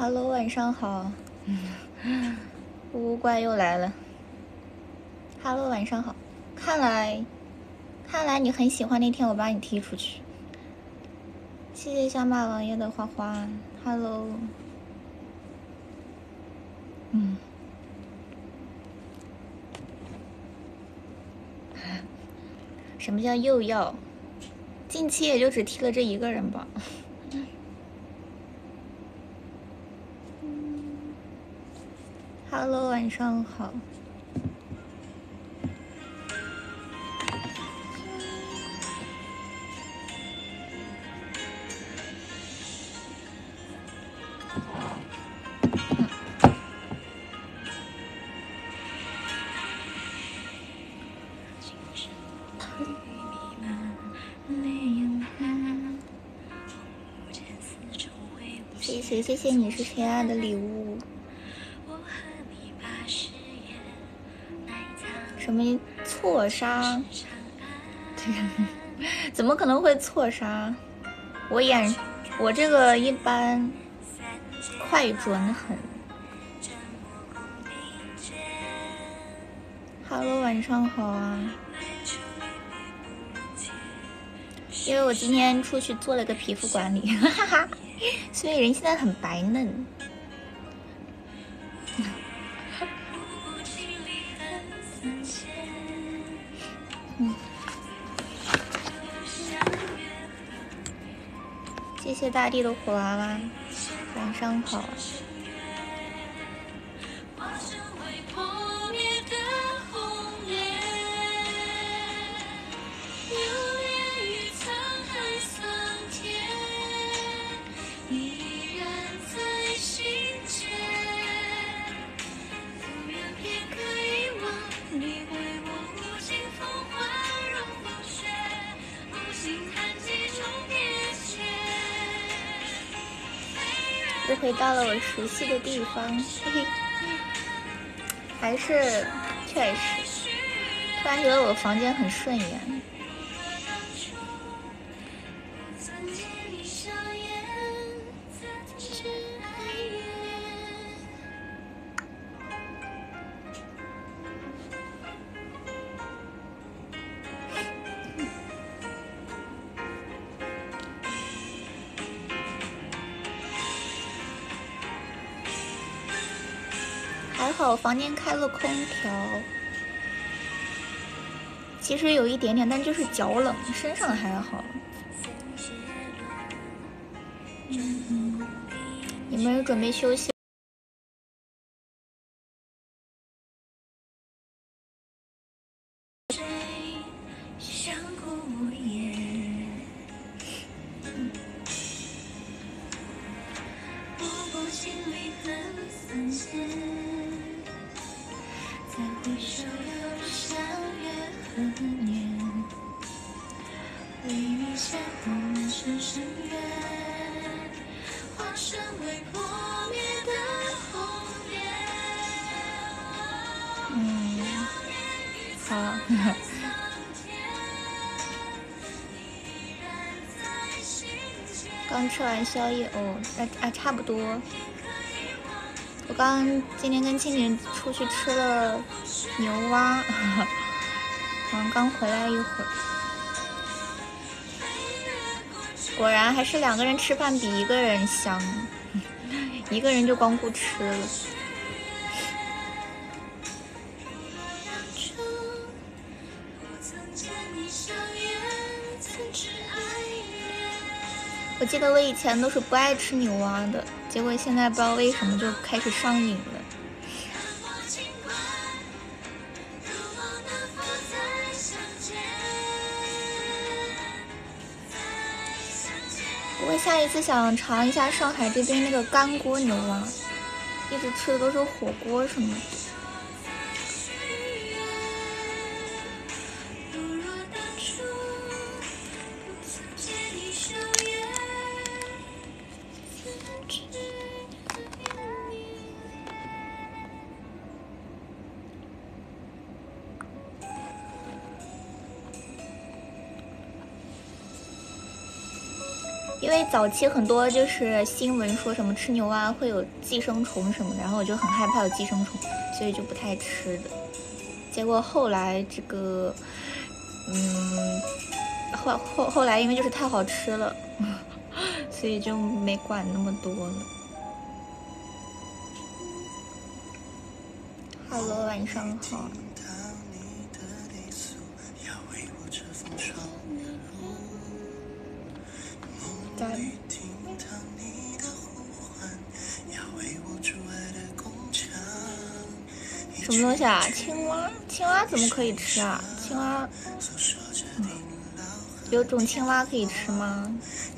Hello， 晚上好。乌怪又来了。Hello， 晚上好。看来你很喜欢那天我把你踢出去。谢谢小马王爷的花花。Hello。什么叫又要？近期也就只踢了这一个人吧。Hello， 晚上好。谢谢你是谁啊的礼物。什么错杀？怎么可能会错杀？我这个一般快准很。Hello， 晚上好啊。因为我今天出去做了个皮肤管理，哈哈，所以人现在很白嫩。谢谢大地的火娃娃，晚上好。又回到了我熟悉的地方，嘿嘿，还是确实，突然觉得我房间很顺眼。还好房间开了空调，其实有一点点，但就是脚冷，身上还好。你们准备休息？好。刚吃完宵夜哦，差不多。我今天跟青柠出去吃了牛蛙，刚回来一会儿。果然还是2个人吃饭比1个人香，1个人就光顾吃了。我记得我以前都是不爱吃牛蛙的，结果现在不知道为什么就开始上瘾了。不过下一次想尝一下上海这边那个干锅牛蛙，一直吃的都是火锅什么的。 因为早期很多就是新闻说什么吃牛蛙会有寄生虫什么的，然后我就很害怕有寄生虫，所以就不太吃的。结果后来这个，后来因为就是太好吃了，所以就没管那么多了。Hello， 晚上好。什么东西啊？青蛙？青蛙怎么可以吃啊？青蛙，有种青蛙可以吃吗？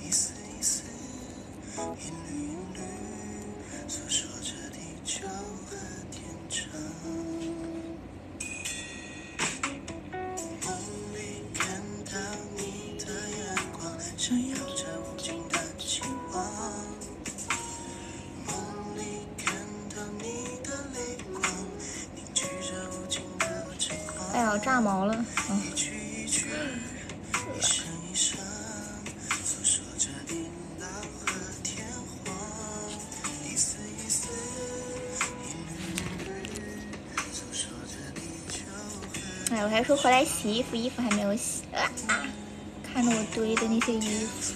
哎呀，炸毛了！哎，我还说回来洗衣服，衣服还没有洗啊！看着我堆的那些衣服。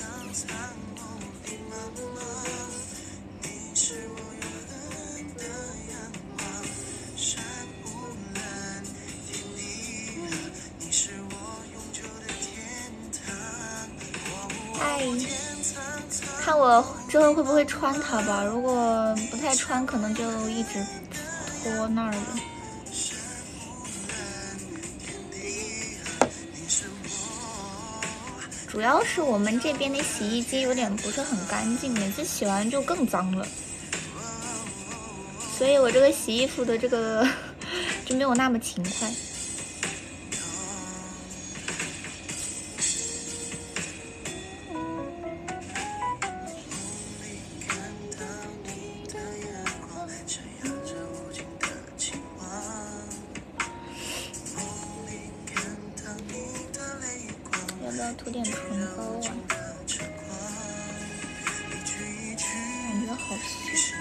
看我之后会不会穿它吧，如果不太穿，可能就一直拖那儿了。主要是我们这边的洗衣机有点不是很干净，每次洗完就更脏了，所以我这个洗衣服的这个就没有那么勤快。要不要涂点唇膏啊？感觉好湿。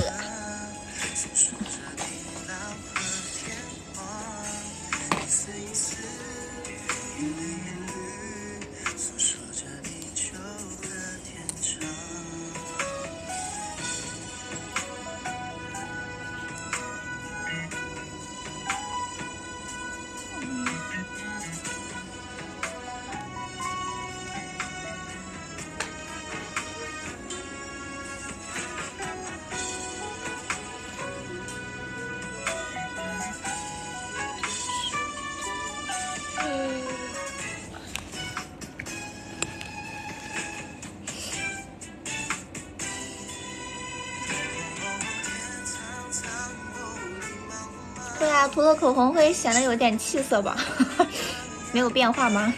对啊，涂了口红会显得有点气色吧？没有变化吗？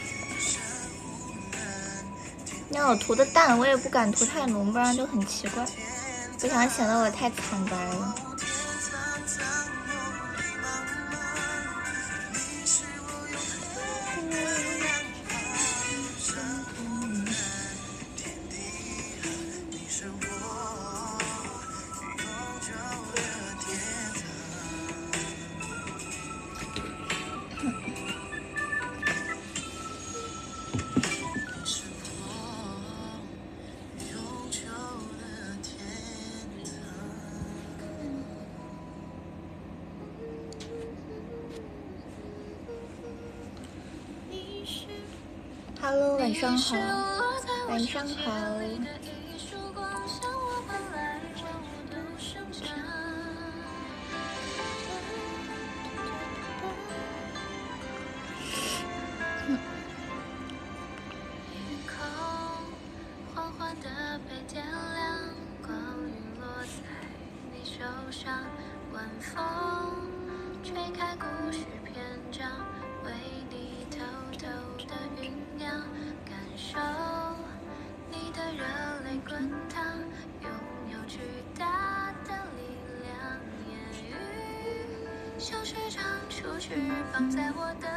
那我涂的淡，我也不敢涂太浓，不然就很奇怪，不想显得我太惨白了。Hello， 晚上好，晚上好。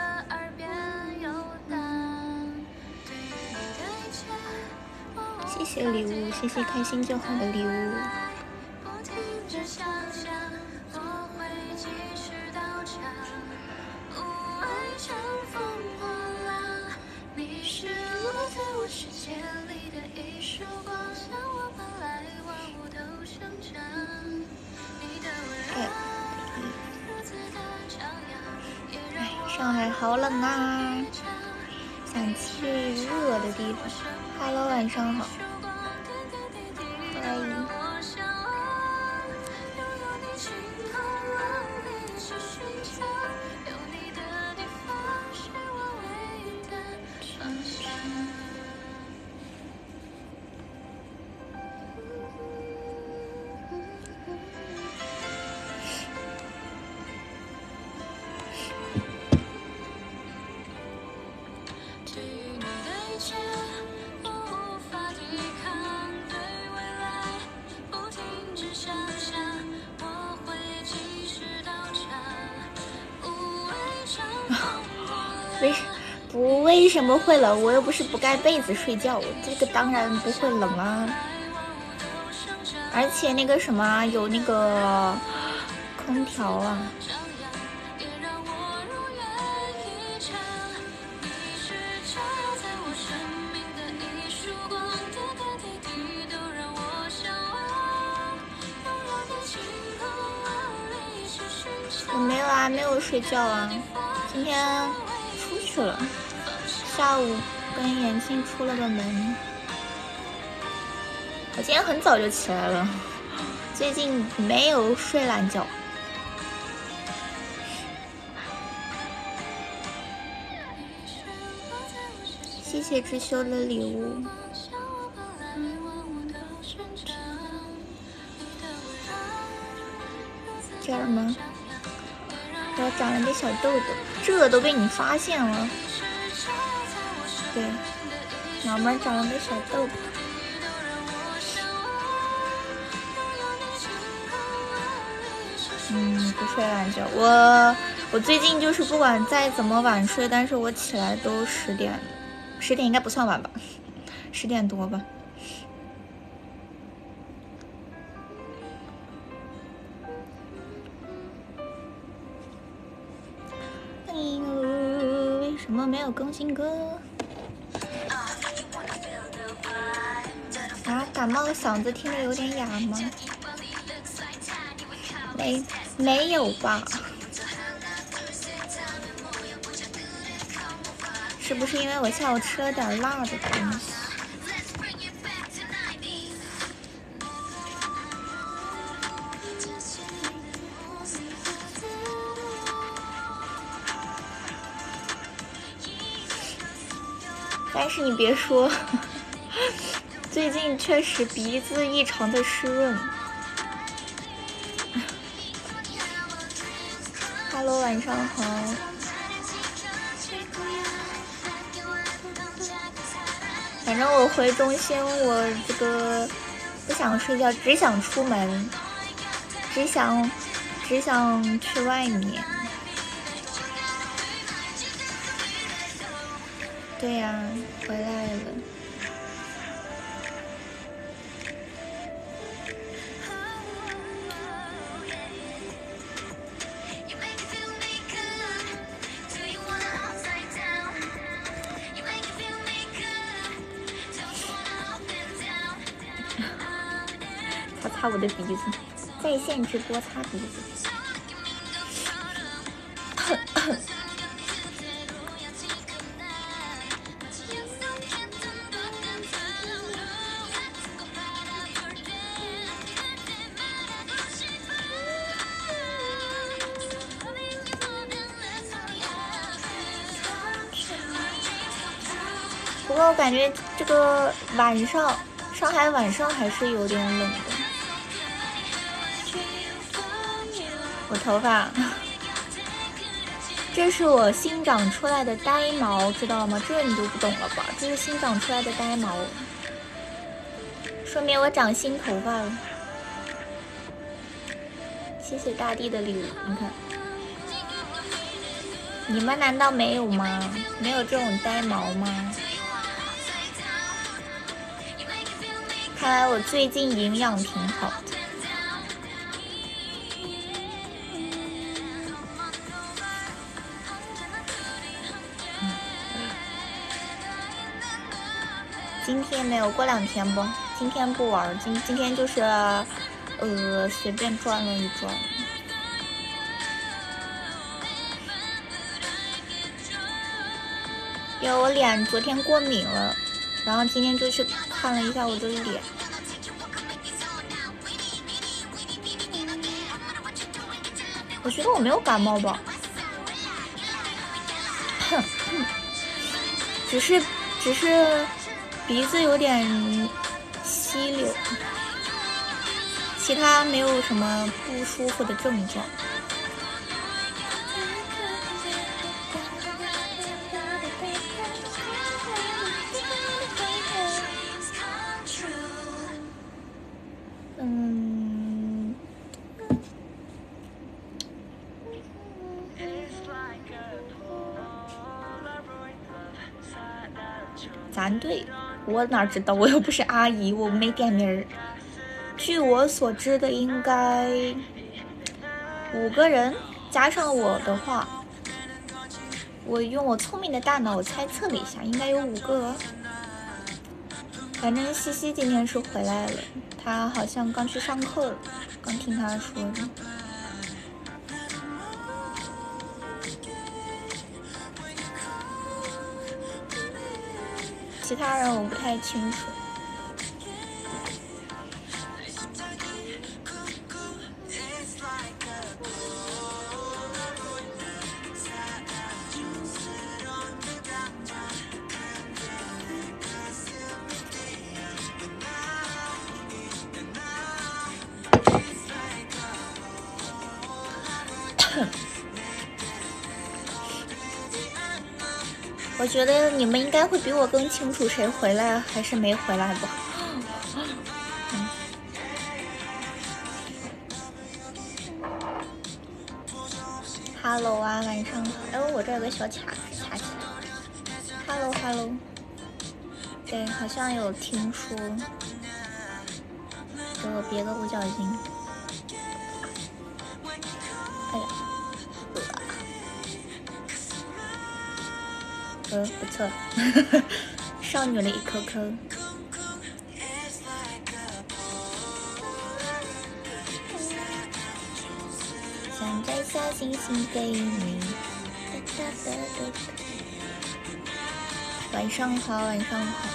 谢谢谢礼物，谢谢开心就好的礼物。哎，上海好冷啊，想去热的地方。Hello， 晚上好。嗨。为什么会冷？我又不是不盖被子睡觉，这个当然不会冷啊。而且那个什么有那个空调啊。我没有啊，没有睡觉啊，今天出去了。下午跟妍庆出了个门，我今天很早就起来了，最近没有睡懒觉。谢谢知修的礼物。这儿吗？我长了个小痘痘，这都被你发现了。对，脑门长了个小痘痘。不睡懒觉，我最近就是不管再怎么晚睡，但是我起来都10点应该不算晚吧，10点多吧。哎呦，为什么没有更新歌？啊，感冒嗓子听着有点哑吗？没有吧？是不是因为我下午吃了点辣的东西？但是你别说，最近确实鼻子异常的湿润。Hello， 晚上好。反正我回中心，我这个不想睡觉，只想出门，只想去外面。对呀，回来了。擦我的鼻子，在线直播擦鼻子。不过我感觉这个晚上，上海晚上还是有点冷的。我头发，这是我新长出来的呆毛，知道吗？这你都不懂了吧？这是新长出来的呆毛，说明我长新头发了。谢谢大地的礼物，你看，你们难道没有吗？没有这种呆毛吗？ 看来我最近营养挺好的。今天没有，过2天不？今天不玩，今天就是，随便转了一转。因为我脸昨天过敏了，然后今天就去看了一下我的脸。我觉得我没有感冒吧，只是鼻子有点吸溜，其他没有什么不舒服的症状。咱队，我哪知道？我又不是阿姨，我没点名儿。据我所知的，应该5个人，加上我的话，我用我聪明的大脑猜测了一下，应该有5个。反正西西今天是回来了，他好像刚去上课了，刚听他说的。其他人我不太清楚。我觉得你们应该会比我更清楚谁回来还是没回来吧。Hello 啊，晚上好。哎，我这有个小卡卡起来。Hello。对，好像有听说。给我别个五角星。哎呀，不错，少女了一颗颗。想摘下星星给你。晚上好，晚上好。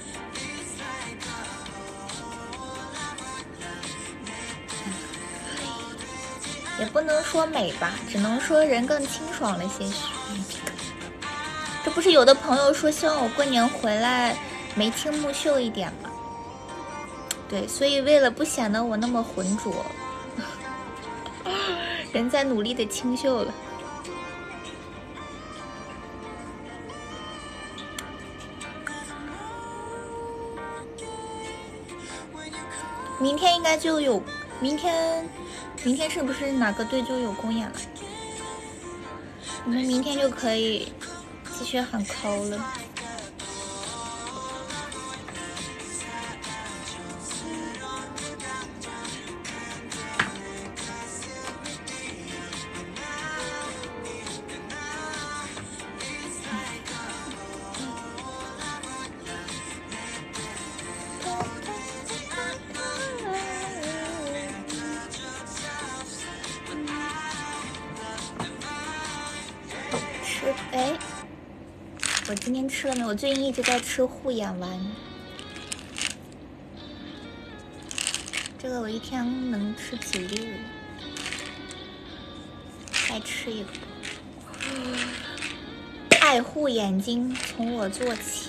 也不能说美吧，只能说人更清爽了些许。这不是有的朋友说希望我过年回来眉清目秀一点吗？对，所以为了不显得我那么浑浊，人在努力的清秀了。明天应该就有，明天是不是哪个队就有公演了？我们明天就可以继续喊 call 了。我今天吃了没有？我最近一直在吃护眼丸，这个我一天能吃几粒？再吃一个。爱护眼睛，从我做起。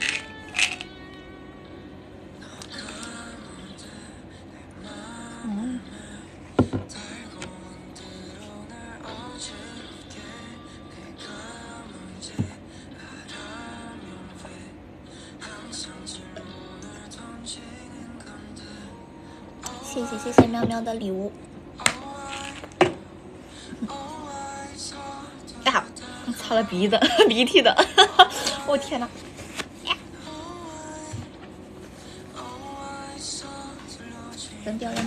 谢谢喵喵的礼物。啊，擦了鼻子，鼻涕的，我天哪！ 扔掉。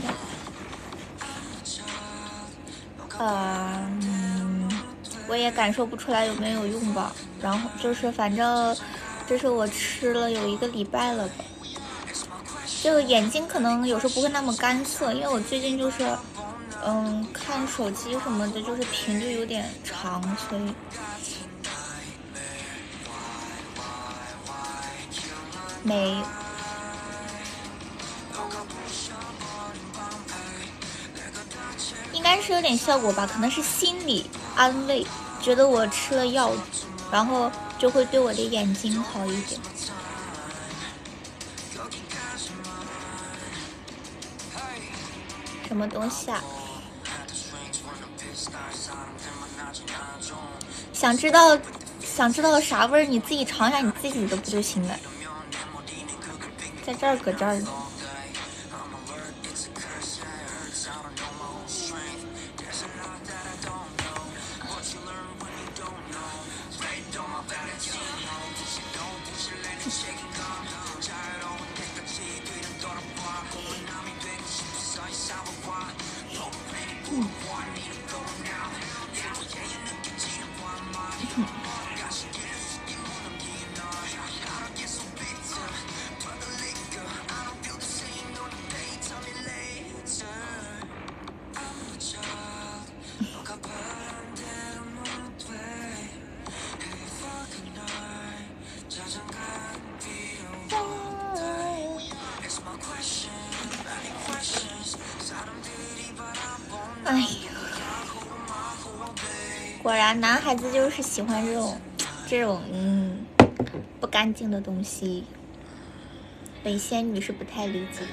我也感受不出来有没有用吧。然后就是反正，这是我吃了有1个礼拜了吧。这个眼睛可能有时候不会那么干涩，因为我最近就是，看手机什么的，就是频率有点长，所以。没。应该是有点效果吧，可能是心理安慰，觉得我吃了药，然后就会对我的眼睛好一点。什么东西啊？想知道啥味儿？你自己尝一下你自己的不就行了？在这儿，搁这儿呢。哎呀，果然男孩子就是喜欢这种不干净的东西。本仙女是不太理解。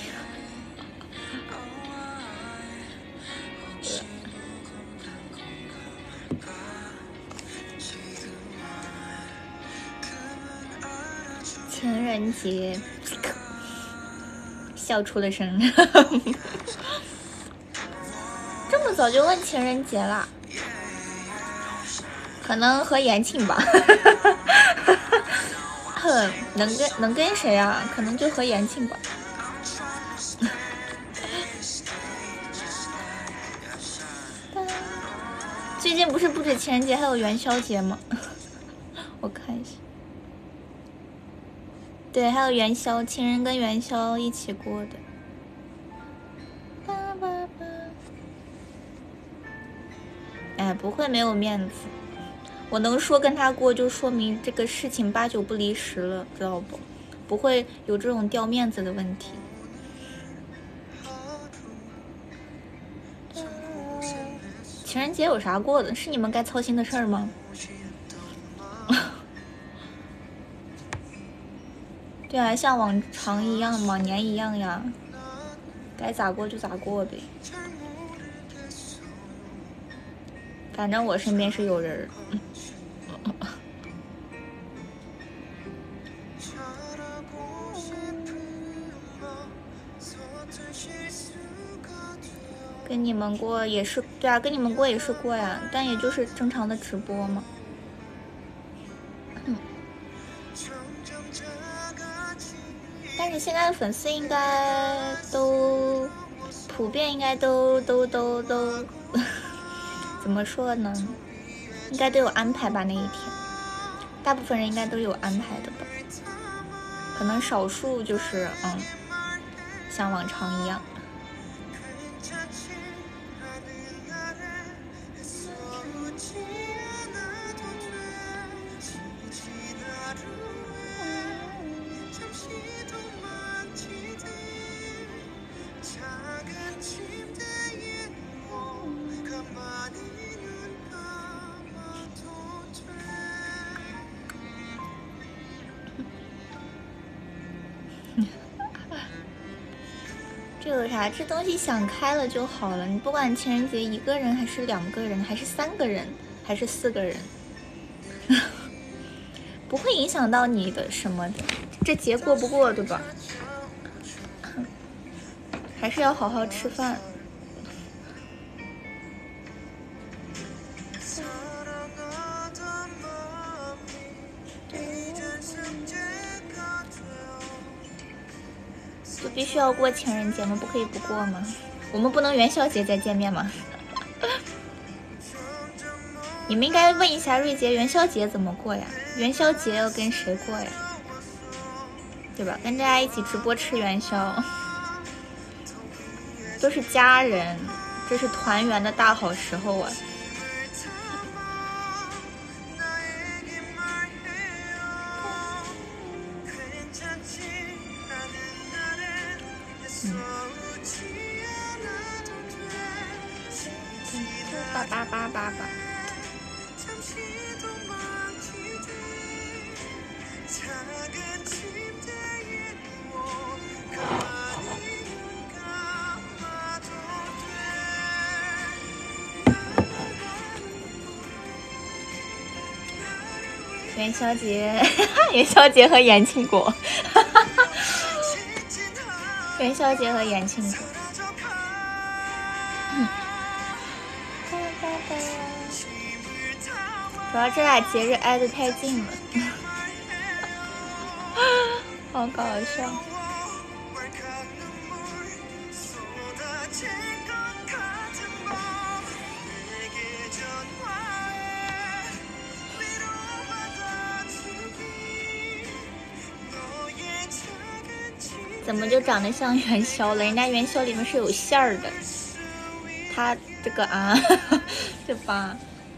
情人节，笑出了声。这么早就问情人节了，可能和延庆吧。能跟谁啊？可能就和延庆吧。最近不是不止情人节，还有元宵节吗？我看一下。对，还有元宵，情人跟元宵一起过的。哎，不会没有面子。我能说跟他过，就说明这个事情8、9不离10了，知道不？不会有这种掉面子的问题。情人节有啥过的？是你们该操心的事儿吗？对啊，像往常一样，往年一样呀，该咋过就咋过呗。反正我身边是有人。跟你们过也是，对啊，跟你们过也是过呀，但也就是正常的直播嘛。但是现在的粉丝应该都普遍应该都怎么说呢？应该都有安排吧那一天，大部分人应该都有安排的吧，可能少数就是像往常一样。这有啥？这东西想开了就好了。你不管情人节1个人还是2个人，还是3个人，还是4个人，不会影响到你的什么的。这节过不过，对吧？还是要好好吃饭。 必须要过情人节吗？不可以不过吗？我们不能元宵节再见面吗？你们应该问一下瑞杰，元宵节怎么过呀？元宵节要跟谁过呀？对吧？跟大家一起直播吃元宵，都是家人，这是团圆的大好时候啊！88888。元宵节，元宵节和延庆果，元宵节和延庆果。主要这俩节日挨得太近了，好搞笑。怎么就长得像元宵了？人家元宵里面是有馅儿的，他这个啊，对吧？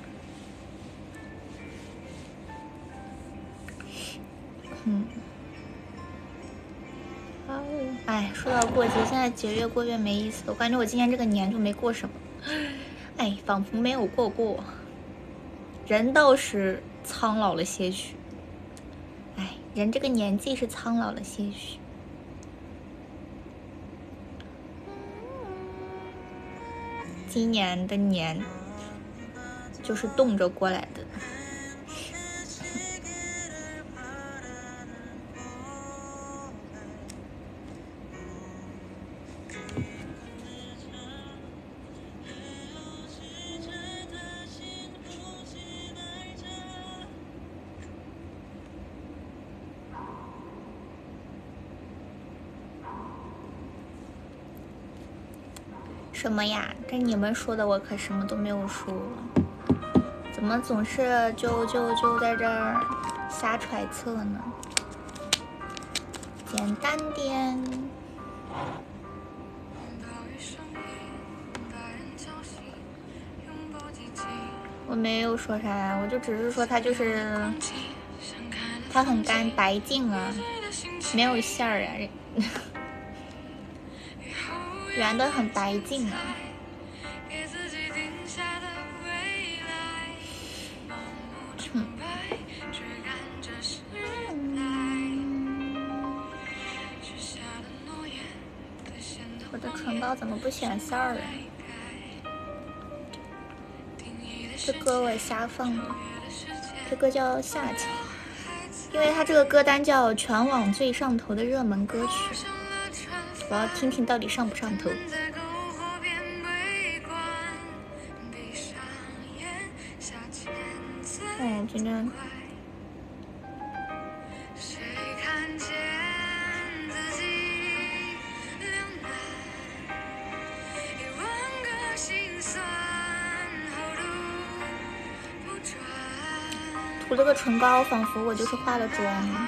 哎，说到过节，现在节越过越没意思了。我感觉我今年这个年就没过什么，哎，仿佛没有过。人倒是苍老了些许，哎，人这个年纪是苍老了些许。今年的年就是冻着过来的。什么呀？这你们说的，我可什么都没有说。怎么总是就在这儿瞎揣测呢？简单点。我没有说啥呀，我就只是说他就是他很干白净啊，没有馅儿啊。圆的很白净啊。我的唇膏怎么不显馅儿了？这歌我瞎放的，这歌叫《夏天》，因为它这个歌单叫全网最上头的热门歌曲。我要听听到底上不上头。哦，今天涂了个唇膏，仿佛我就是化了妆。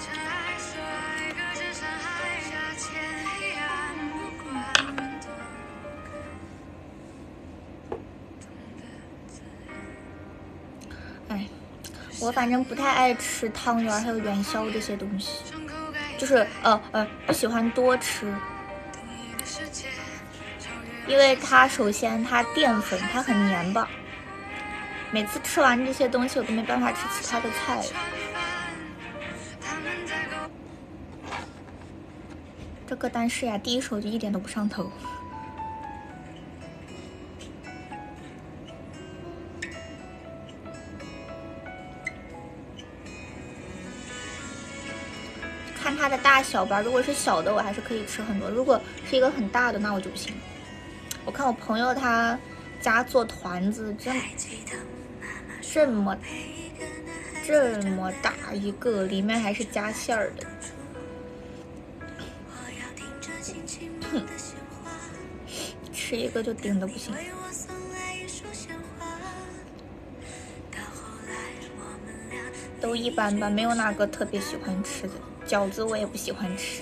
我反正不太爱吃汤圆还有元宵这些东西，就是不喜欢多吃，因为它首先它淀粉它很黏吧，每次吃完这些东西我都没办法吃其他的菜了。这歌单是呀，第一首就一点都不上头。看它的大小吧，如果是小的我还是可以吃很多，如果是一个很大的那我就不行。我看我朋友他家做团子，这么大一个，里面还是加馅儿的。 吃一个就顶的不行。都一般吧，没有哪个特别喜欢吃的。饺子我也不喜欢吃，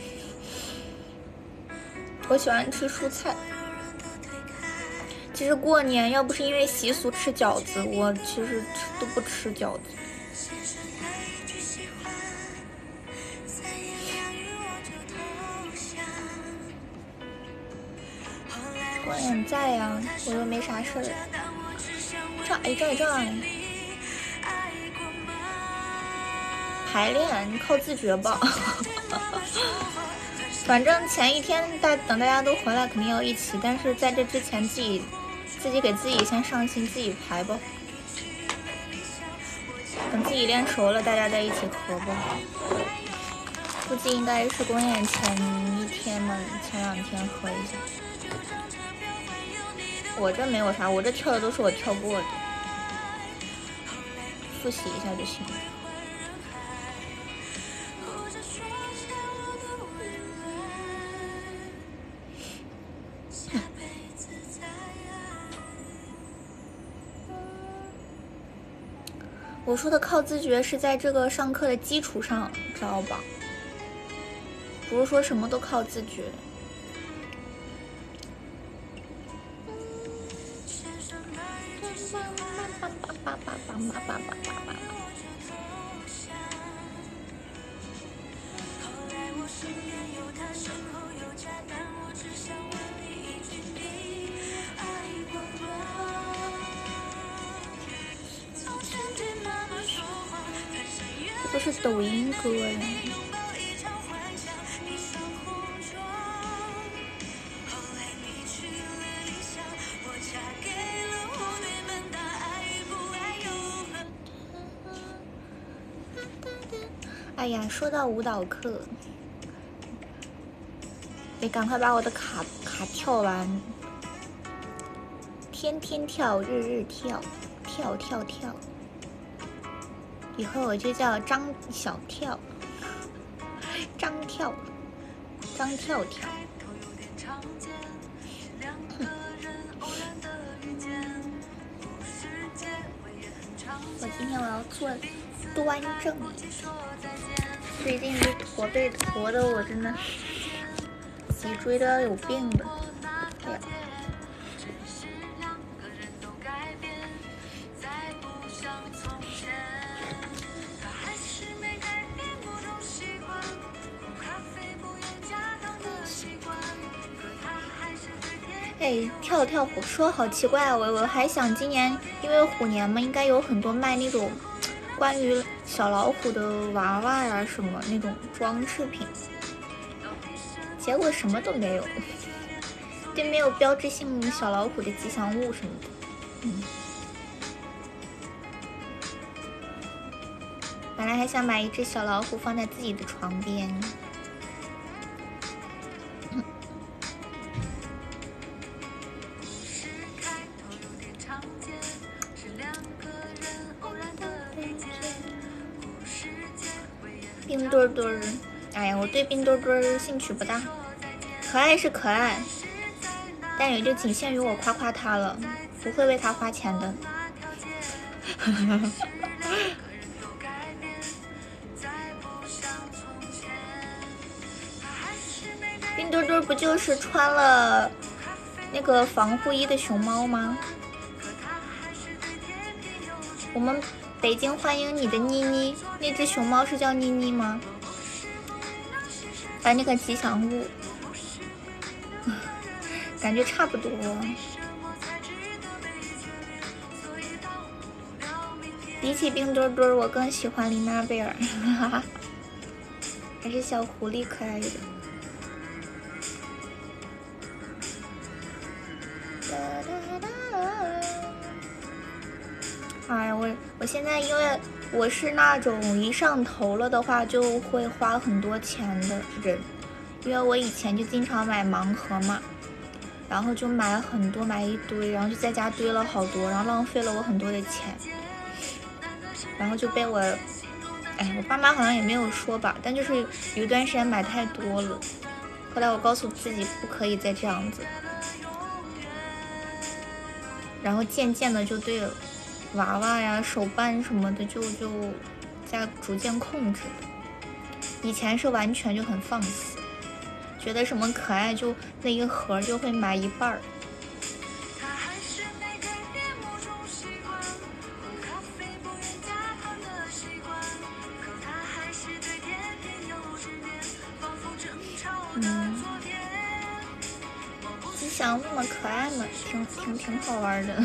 我喜欢吃蔬菜。其实过年要不是因为习俗吃饺子，我其实都不吃饺子。过年在呀，我又没啥事儿。这排练靠自觉吧。反正前一天等大家都回来肯定要一起，但是在这之前自己给自己先上心，自己排吧。等自己练熟了，大家再一起合吧。估计应该是公演前一天嘛，前2天合一下。我这没有啥，我这跳的都是我跳过的，复习一下就行了。我说的靠自觉是在这个上课的基础上，知道吧？不是说什么都靠自觉。这是抖音歌呀。哎呀，说到舞蹈课，得赶快把我的卡跳完。天天跳，日日跳，跳跳跳。以后我就叫张小跳，张跳跳。我今天我要做端正。最近这驼背驼的我真的脊椎都要有病了。哎呀，哎，跳虎说好奇怪，我还想今年因为虎年嘛，应该有很多卖那种关于小老虎的娃娃呀什么那种装饰品，结果什么都没有，就没有标志性小老虎的吉祥物什么的。本来还想买一只小老虎放在自己的床边。冰墩墩，哎呀，我对冰墩墩兴趣不大，可爱是可爱，但也就仅限于我夸夸他了，不会为他花钱的。冰墩墩不就是穿了那个防护衣的熊猫吗？我们北京欢迎你的妮妮，那只熊猫是叫妮妮吗？反正那个吉祥物，感觉差不多。比起冰墩墩，我更喜欢琳娜贝尔，还是小狐狸可爱一点。哎，我现在因为我是那种一上头了的话就会花很多钱的人，因为我以前就经常买盲盒嘛，然后就买很多，买一堆，然后就在家堆了好多，然后浪费了我很多的钱，然后就被我爸妈好像也没有说吧，但就是有一段时间买太多了，后来我告诉自己不可以再这样子。 然后渐渐的就对娃娃呀、手办什么的就在逐渐控制。以前是完全就很放肆，觉得什么可爱就那一盒就会买一半儿。吉祥那么可爱嘛，挺好玩的。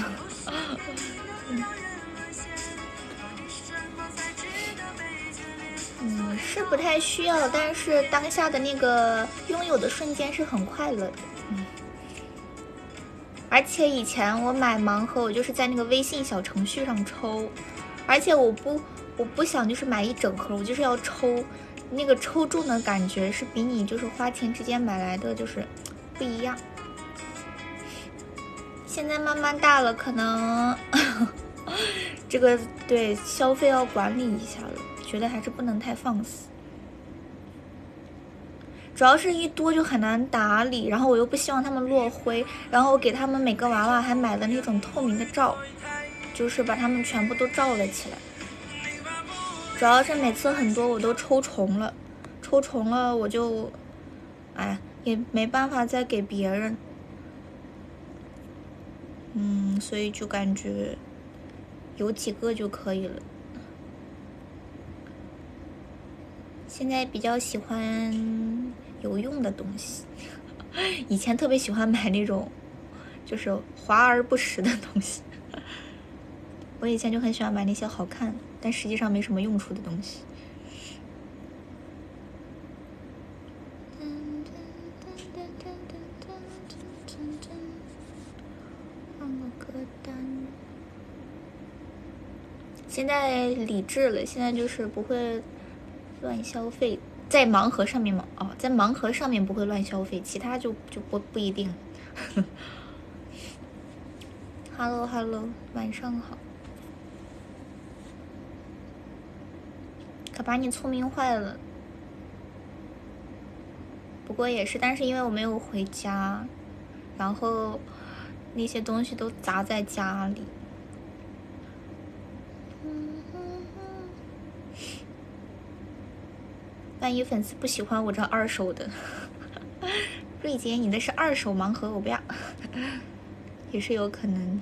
是不太需要，但是当下的那个拥有的瞬间是很快乐的。而且以前我买盲盒，我就是在那个微信小程序上抽，而且我不想就是买一整盒，我就是要抽，那个抽中的感觉是比你就是花钱直接买来的就是不一样。现在慢慢大了，可能这个对消费要管理一下了，觉得还是不能太放肆。主要是一多就很难打理，然后我又不希望他们落灰，然后我给他们每个娃娃还买了那种透明的罩，就是把他们全部都罩了起来。主要是每次很多我都抽重了我就也没办法再给别人，所以就感觉有几个就可以了。现在比较喜欢有用的东西，以前特别喜欢买那种就是华而不实的东西。我以前就很喜欢买那些好看但实际上没什么用处的东西。现在理智了，现在就是不会乱消费，在盲盒上面嘛，在盲盒上面不会乱消费，其他就不一定。Hello， 晚上好。可把你聪明坏了。不过也是，但是因为我没有回家，然后那些东西都砸在家里。万一粉丝不喜欢我这二手的，瑞姐，你的是二手盲盒，我不要，也是有可能。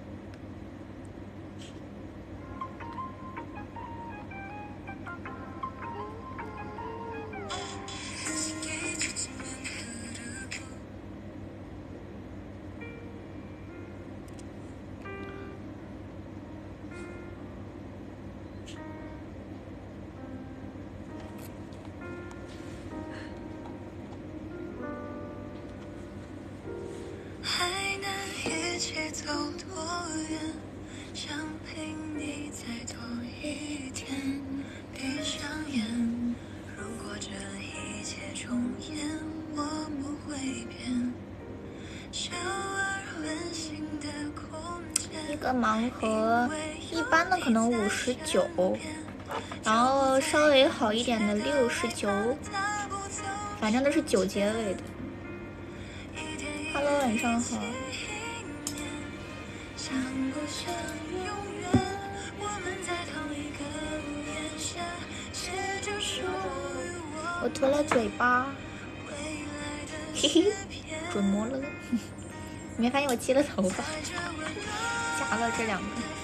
一个盲盒一般的可能59，然后稍微好一点的69，反正都是9结尾的。Hello， 晚上好。我涂了嘴巴，嘿嘿，准摸了。你没发现我接了头发，夹了这2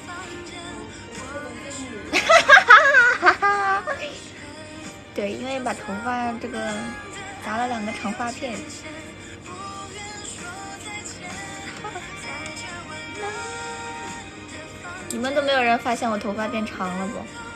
个。哈哈，对，因为把头发这个夹了2个长发片。你们都没有人发现我头发变长了不？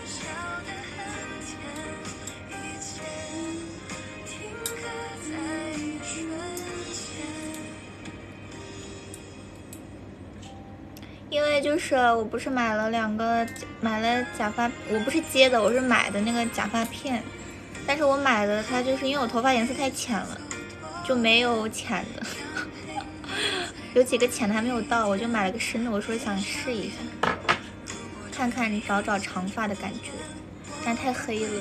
因为就是我不是买了假发，我不是接的，我是买的那个假发片，但是我买的它就是因为我头发颜色太浅了，就没有浅的，有几个浅的还没有到，我就买了个深的，我说想试一下，看看找长发的感觉，但太黑了，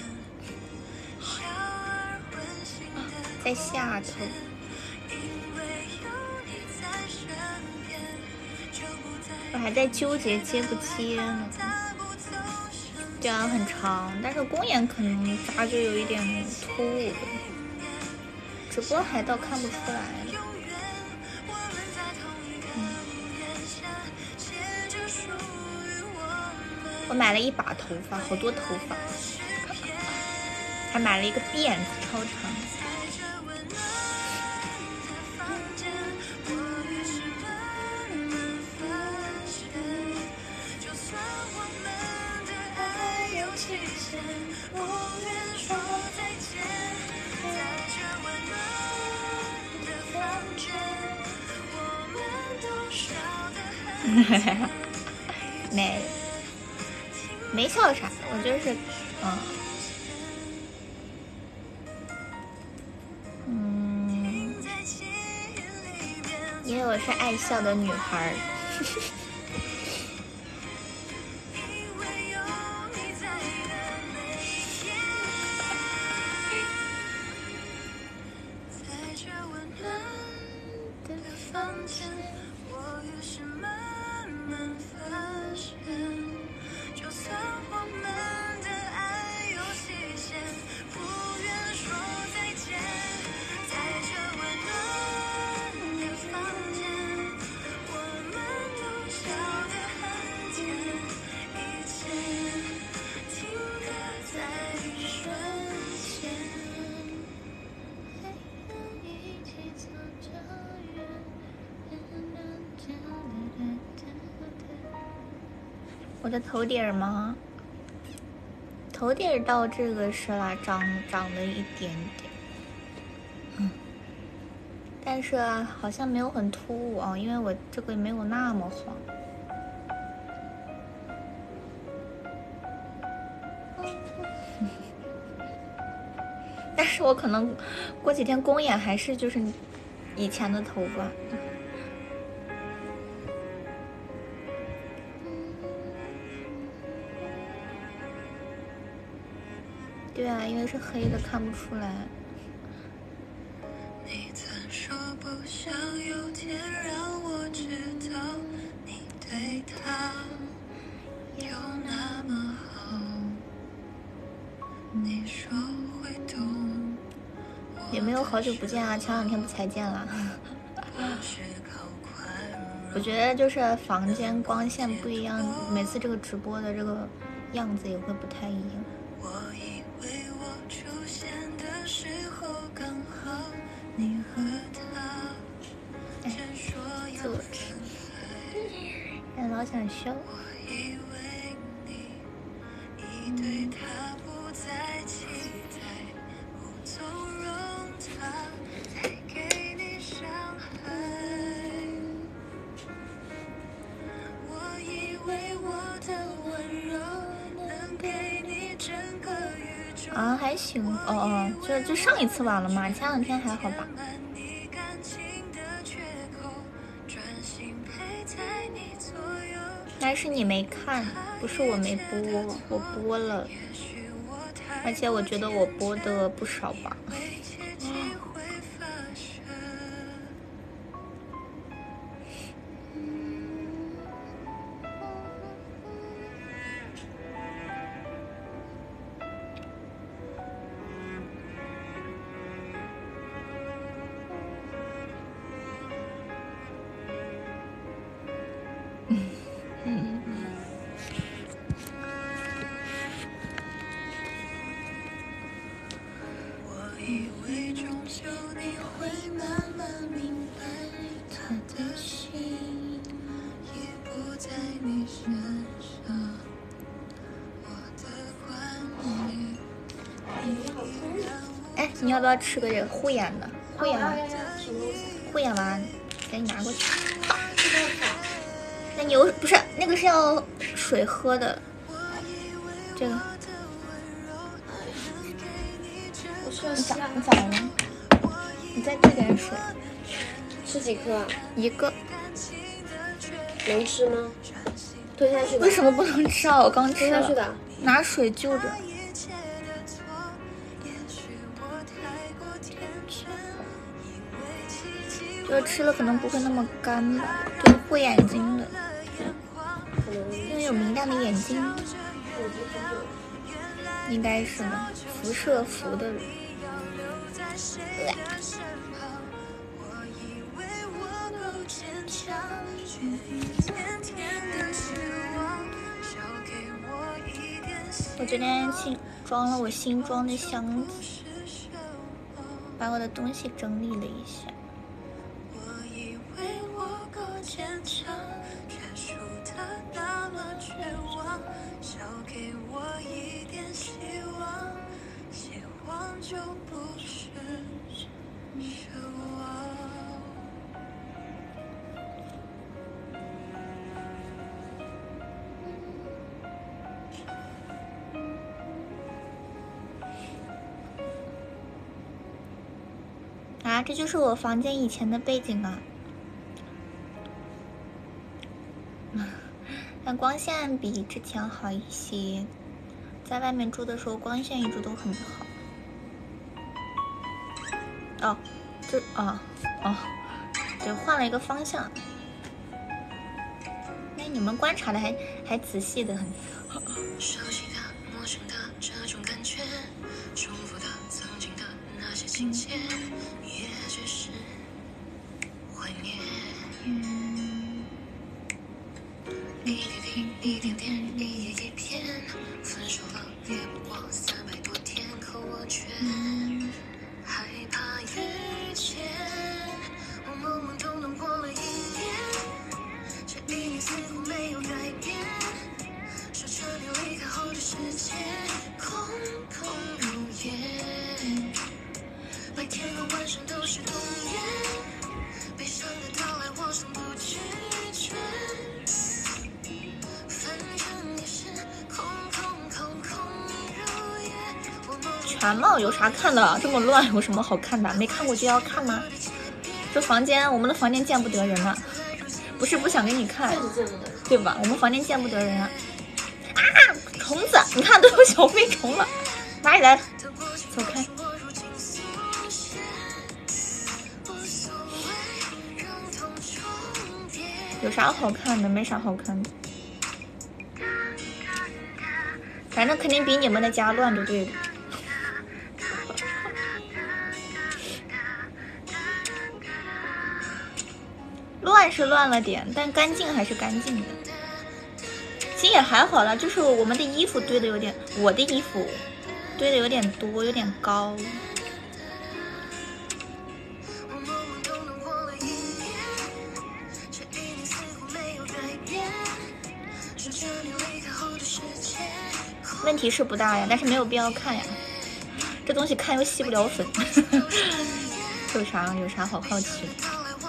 在下头。 我还在纠结接不接呢。对啊，很长，但是公演可能扎就有一点突兀，直播还倒看不出来。我买了一把头发，好多头发，还买了一个辫子，超长。没笑啥，我就是因为我是爱笑的女孩。我的头顶儿吗？头顶儿到这个是啦，长了一点点，但是好像没有很突兀啊，因为我这个没有那么黄。但是我可能过几天公演还是就是以前的头发。对啊，因为是黑的，看不出来。你曾说不想有天让我知道你对他有那么好，你说会懂。也没有好久不见啊，前2天不才见了。我觉得就是房间光线不一样，每次这个直播的这个样子也会不太一样。我以为我出现的时候刚好你和他先说要分开，老想笑。我以为你对他不再期待，不纵容他再给你伤害。我以为我的温柔能给你整个宇宙啊，还行就上一次晚了嘛，前2天还好吧。但是你没看，不是我没播，我播了，而且我觉得我播的不少吧。你要不要吃个这个护眼的？护眼丸，护眼丸，给你拿过去。那牛不是那个是要水喝的，这个。你咋了？你再兑点水。 吃几颗啊 ？1个。 能吃吗？吞下去的。 为什么不能吃啊？我刚吃了。 吞下去的。 拿水就着。这个吃了可能不会那么干吧？对，护眼睛的。 因为有明亮的眼睛，应该是的，辐射服的。我昨天去装了我新装的箱子，把我的东西整理了一下。啊，这就是我房间以前的背景啊。但光线比之前好一些，在外面住的时候光线一直都很不好。哦，对，换了一个方向。哎，你们观察的还仔细的很。熟悉的、陌生的这种感觉，重复的、曾经的那些情节，也只是怀念。一点点，一点点，一页一篇，分手了也不过300多天，可我却害怕遇见。我懵懵懂懂过了1年，这1年似乎没有改变。说着你离开后的世界，空空如也。白天和晚上都是冬夜，悲伤的到来我从不拒绝。全貌有啥看的？这么乱有什么好看的？没看过就要看吗？这房间，我们的房间见不得人啊！不是不想给你看，对吧？我们房间见不得人啊！啊，虫子，你看都有小飞虫了，哪里来的？走开！有啥好看的？没啥好看的。反正肯定比你们的家乱就对了。乱是乱了点，但干净还是干净的。其实也还好了，就是我们的衣服堆的有点，我的衣服堆的有点多，有点高。问题是不大呀，但是没有必要看呀。这东西看又吸不了粉，有啥好好奇的？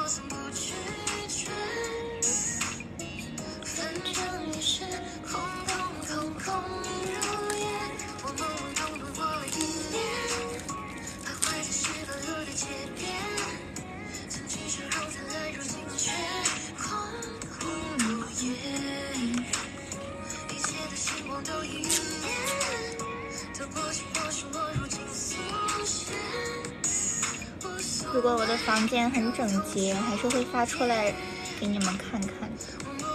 如果我的房间很整洁，还是会发出来给你们看看的。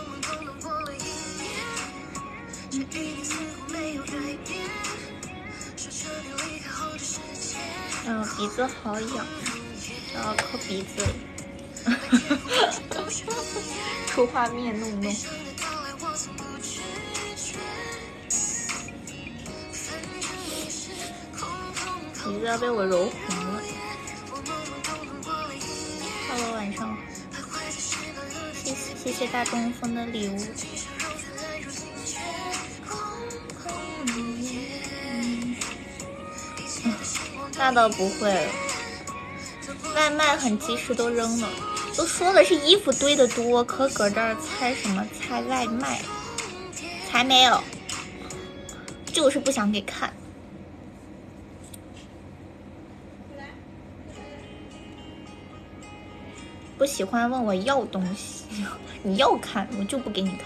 鼻子好痒，要抠鼻子了。出画面弄。鼻子要被我揉红了。Hello， 晚上好，谢谢大中锋的礼物。那倒不会了，外卖很及时都扔了。都说了是衣服堆的多，可搁这儿猜什么猜外卖？才没有，就是不想给看。不喜欢问我要东西，你要看我就不给你看。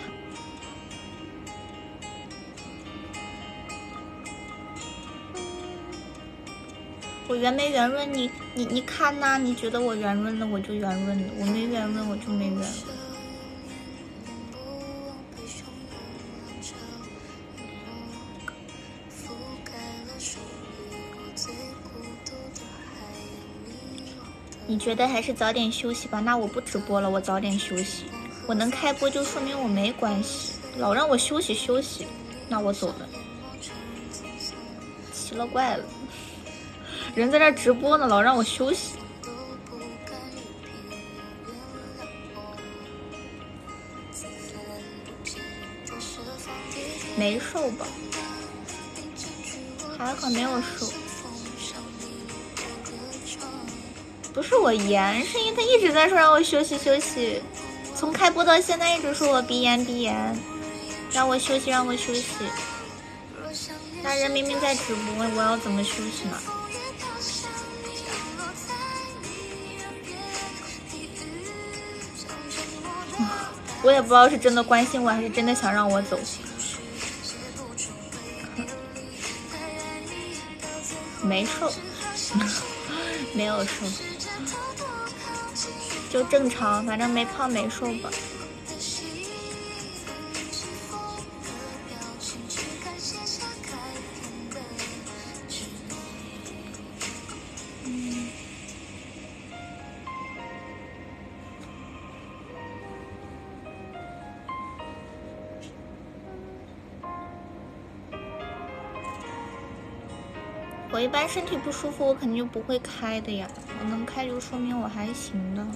我圆没圆润你看呐、你觉得我圆润了我就圆润了，我没圆润我就没圆润。 你觉得还是早点休息吧？那我不直播了，我早点休息。我能开播就说明我没关系，老让我休息休息，那我走了。奇了怪了，人在这直播呢，老让我休息。没瘦吧？还好没有瘦。不是我严，是因为他一直在说让我休息休息，从开播到现在一直说我鼻炎鼻炎，让我休息让我休息。那人明明在直播，我要怎么休息呢？我也不知道是真的关心我还是真的想让我走。没瘦，没有瘦，就正常，反正没胖没瘦吧。我一般身体不舒服，我肯定就不会开的呀。我能开就说明我还行的。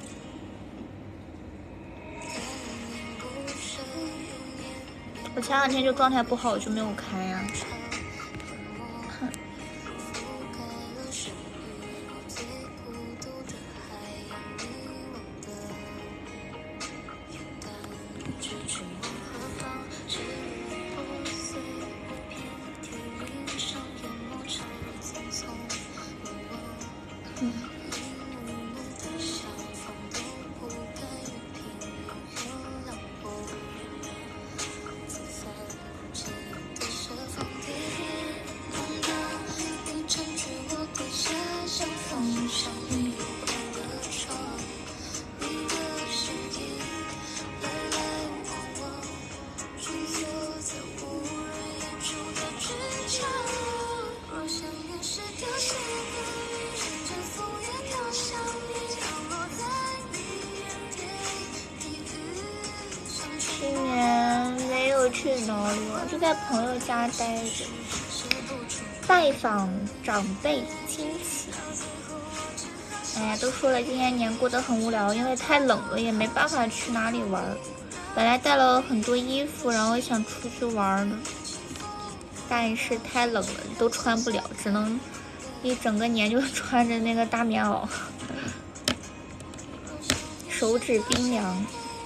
我前两天就状态不好，我就没有开呀。今年没有去哪里玩，就在朋友家待着，拜访长辈亲戚。哎呀，都说了今年年过得很无聊，因为太冷了，也没办法去哪里玩。本来带了很多衣服，然后想出去玩的，但是太冷了，都穿不了，只能一整个年就穿着那个大棉袄，手指冰凉。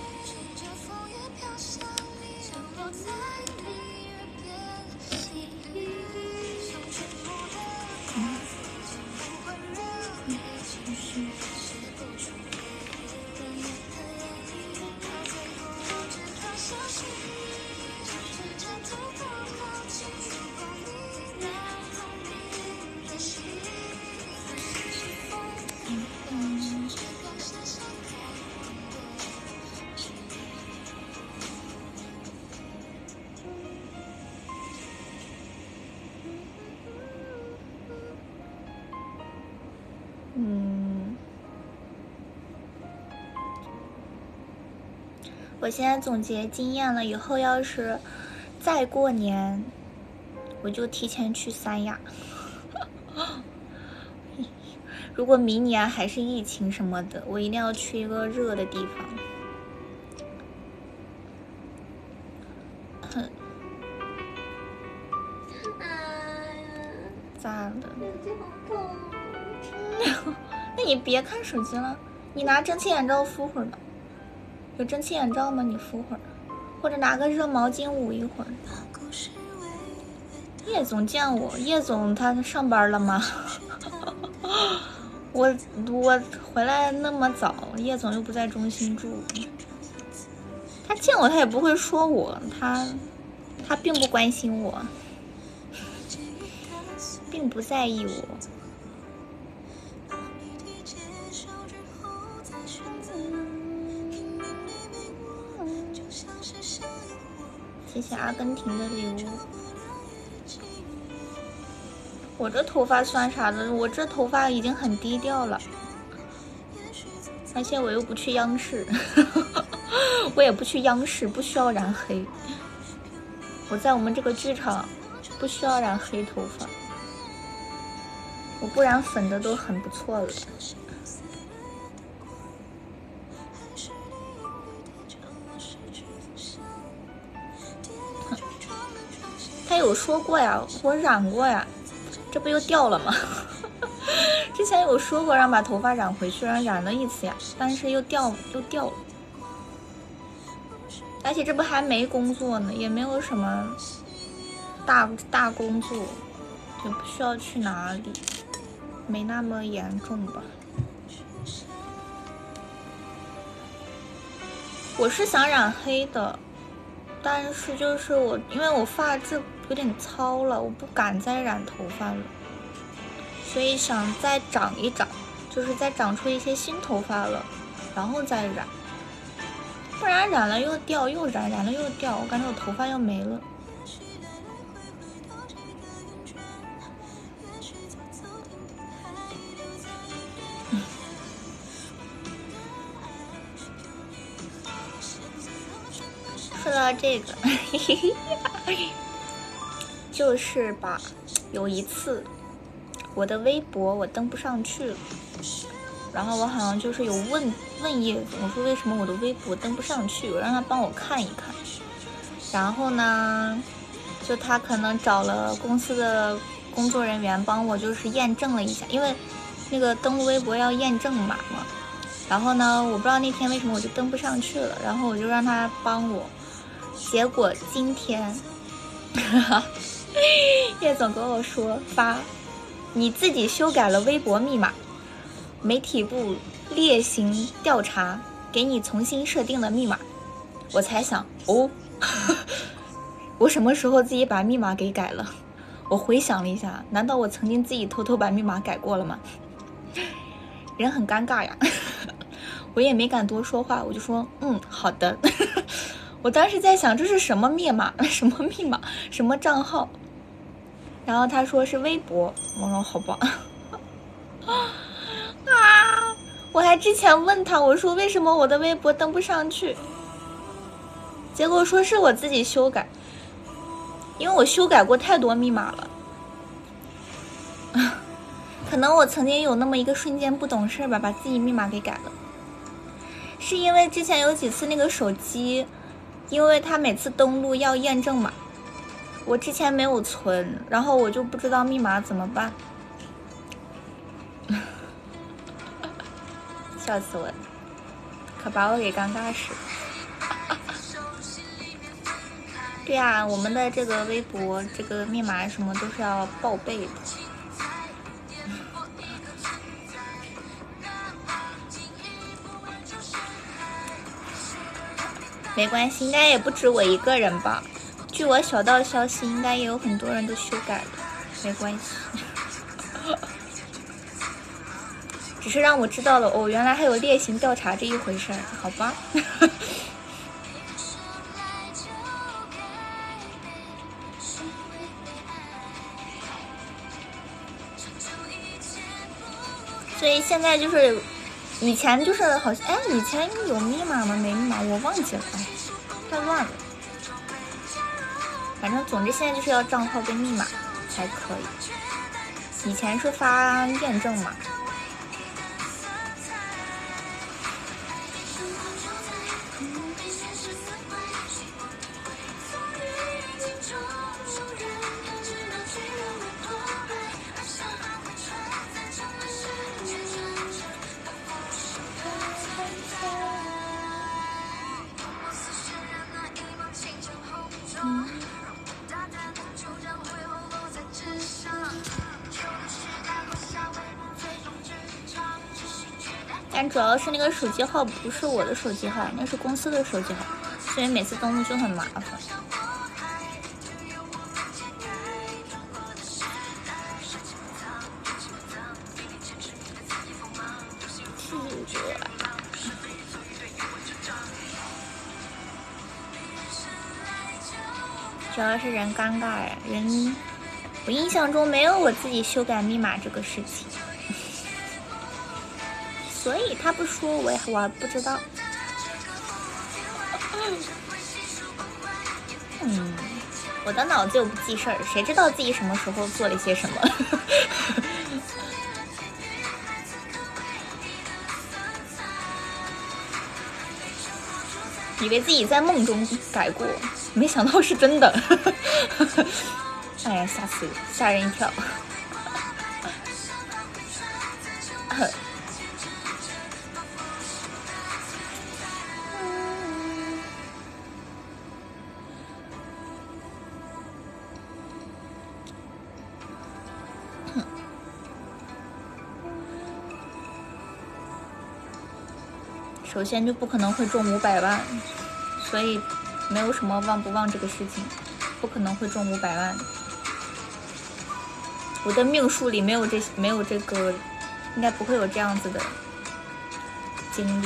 我现在总结经验了，以后要是再过年，我就提前去三亚。如果明年还是疫情什么的，我一定要去一个热的地方。咋了？那你别看手机了，你拿蒸汽眼罩敷会儿呢。有蒸汽眼罩吗？你敷会儿，或者拿个热毛巾捂一会儿。叶总见我，叶总他上班了吗？我回来那么早，叶总又不在中心住，他见我他也不会说我，他并不关心我，并不在意我。谢谢阿根廷的礼物。我这头发算啥的？我这头发已经很低调了。 而且我又不去央视，我也不去央视，不需要染黑。我在我们这个剧场不需要染黑头发，我不染粉的都很不错了。他有说过呀，我染过呀，这不又掉了吗？之前有说过让把头发染回去，染了一次呀，但是又掉了。而且这不还没工作呢，也没有什么大工作，也不需要去哪里，没那么严重吧。我是想染黑的，但是就是因为我发质有点糙了，我不敢再染头发了，所以想再长一长，就是再长出一些新头发了，然后再染，不然染了又掉，又染了又掉，我感觉我头发要没了。说到这个，就是吧，有一次我的微博我登不上去了，然后我好像就是有问叶总，我说为什么我的微博登不上去，我让他帮我看一看。然后呢，就他可能找了公司的工作人员帮我就是验证了一下，因为那个登录微博要验证码嘛。然后呢，我不知道那天为什么我就登不上去了，然后我就让他帮我。结果今天叶总跟我说发你自己修改了微博密码，媒体部列行调查，给你重新设定了密码。我才想我什么时候自己把密码给改了？我回想了一下，难道我曾经自己偷偷把密码改过了吗？人很尴尬呀。我也没敢多说话，我就说好的。我当时在想这是什么密码，什么密码，什么账号，然后他说是微博，我说好吧。我还之前问他，我说为什么我的微博登不上去，结果说是我自己修改，因为我修改过太多密码了。可能我曾经有那么一个瞬间不懂事吧，把自己密码给改了。是因为之前有几次那个手机，因为他每次登录要验证码，我之前没有存，然后我就不知道密码怎么办。笑死我了，可把我给尴尬死。对呀，我们的这个微博这个密码什么都是要报备的。没关系，应该也不止我一个人吧，据我小道消息应该也有很多人都修改了，没关系。只是让我知道了原来还有列行调查这一回事，好吧。所以现在就是以前就是好像以前有密码吗？没密码我忘记了，太乱了。反正总之现在就是要账号跟密码才可以，以前是发验证码。但主要是那个手机号不是我的手机号，那是公司的手机号，所以每次登录就很麻烦。主要是人尴尬呀，我印象中没有我自己修改密码这个事情。 所以他不说我还不知道。我的脑子又不记事儿，谁知道自己什么时候做了些什么？以为自己在梦中改过，没想到是真的。哎呀，吓人一跳。首先就不可能会中500万，所以没有什么旺不旺这个事情，不可能会中500万。我的命数里没有这个，应该不会有这样子的经历。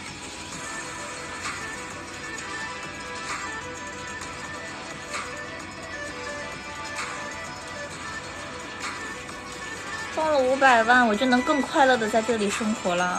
中了500万，我就能更快乐的在这里生活了。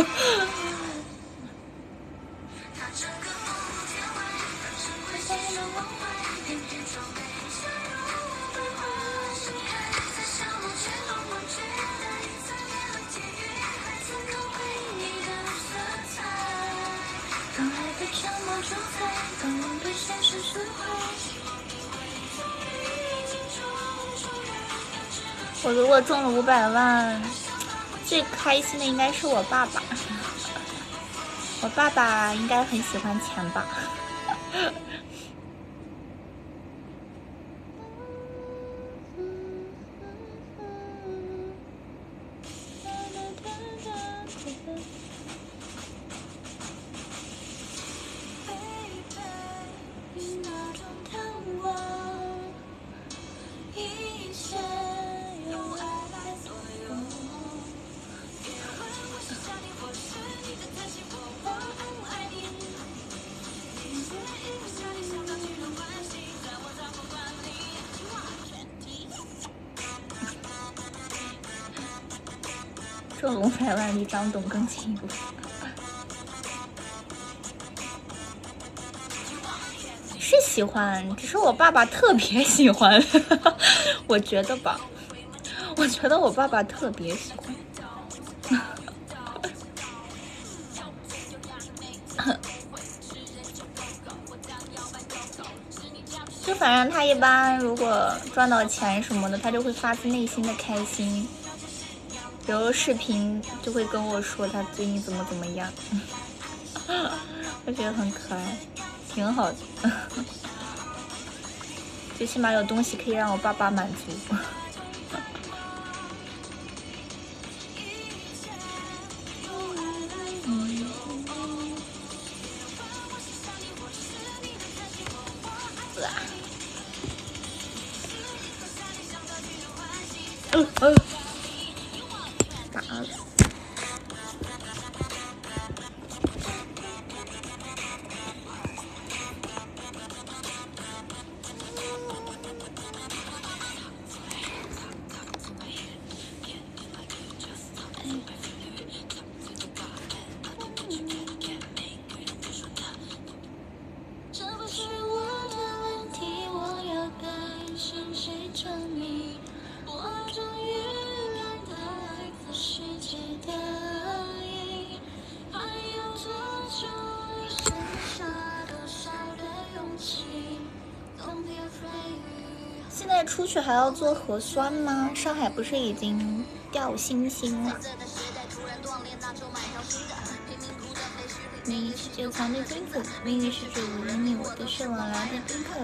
我如果中了500万，最开心的应该是我爸爸。我爸爸应该很喜欢钱吧。中了500万离张董更近一步。是喜欢，只是我爸爸特别喜欢。我觉得吧，我觉得我爸爸特别喜欢。就反正他一般如果赚到钱什么的，他就会发自内心的开心。比如视频就会跟我说他最近怎么样，我觉得很可爱，挺好的。最起码有东西可以让我爸爸满足。打了。现在出去还要做核酸吗？上海不是已经掉星星了？命运是久藏的金子，命运是最无人命，我的是往来的宾客。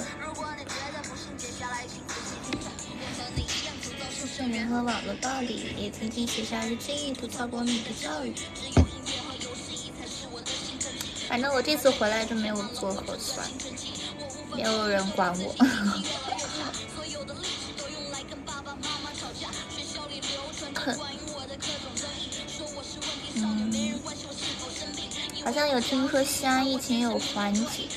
是人和网的道理，也曾经写下日记，吐槽过你的教育。反正我这次回来就没有做核酸，没有人管我。好像有听说西安疫情有缓解。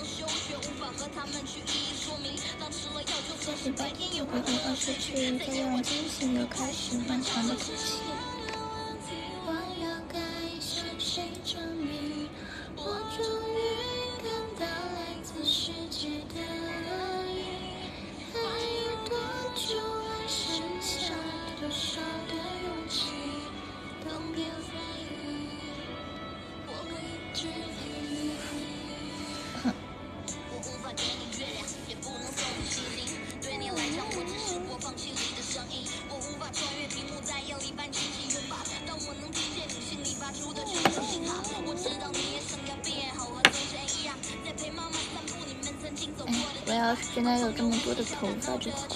是白天有回头到失去，再让惊醒又开始漫长的空气。 我要是真的有这么多的头发就好。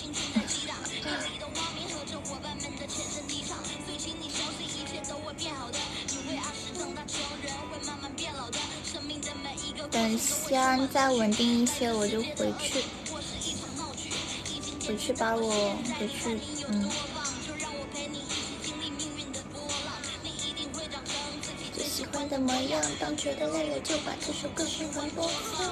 等西安再稳定一些，我就回去把我回去，最喜欢的模样。当觉得累了，就把这首歌循环播放。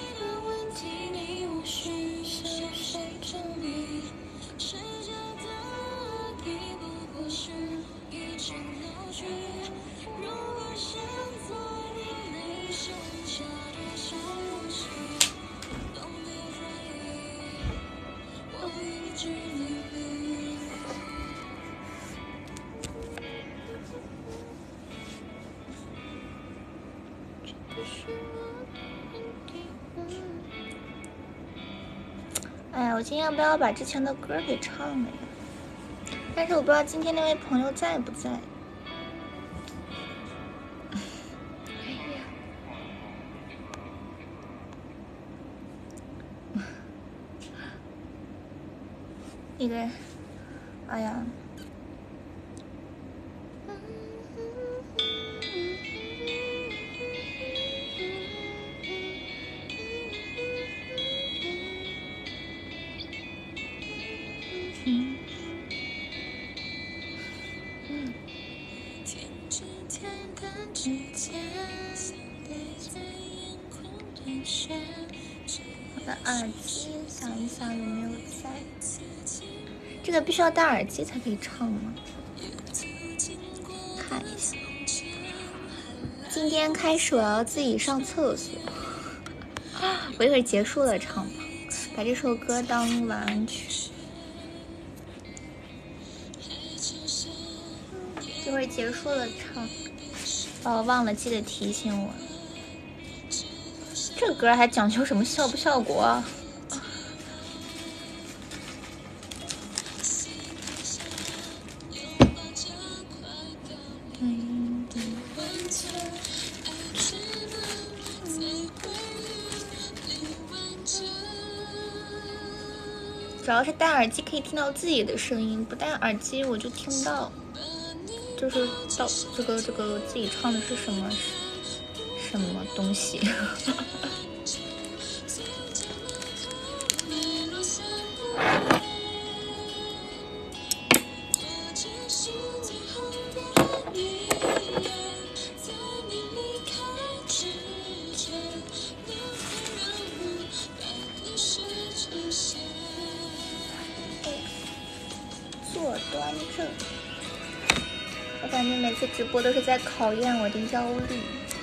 哎呀，我今天要不要把之前的歌给唱了呀？但是我不知道今天那位朋友在不在。那个，哎呀。我的耳机想一想有没有在。这个必须要戴耳机才可以唱吗？看一下。今天开始我要自己上厕所，我一会儿结束了唱吧，把这首歌当晚安曲。一会儿结束了唱，忘了记得提醒我。这歌还讲究什么效不效果啊？主要是戴耳机可以听到自己的声音，不戴耳机我就听不到，就是到这个自己唱的是什么东西。坐端正，我感觉每次直播都是在考验我的腰力。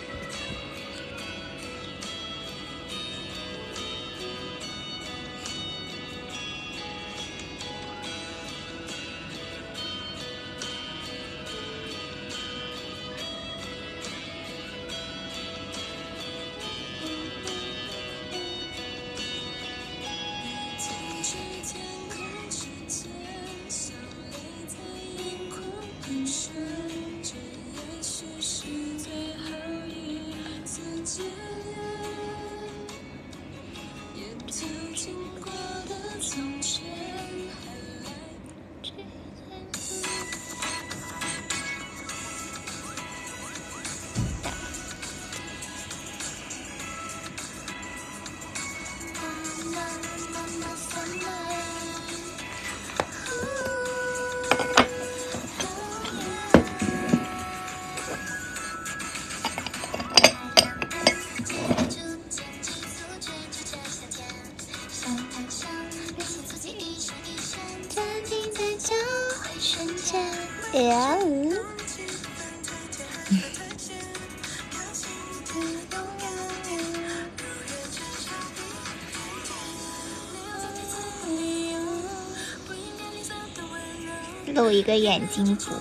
露一个眼睛补。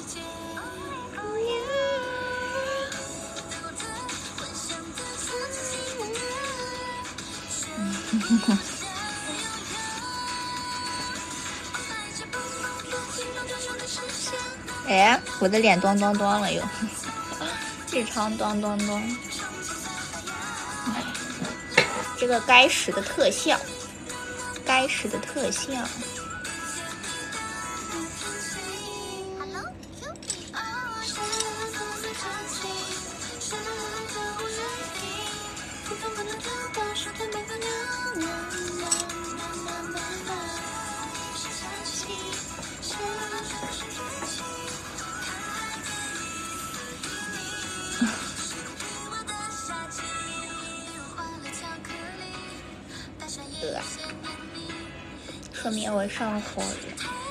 哎，我的脸端端端了又，日常端端端。 这个该死的特效，该死的特效。说明我上火了。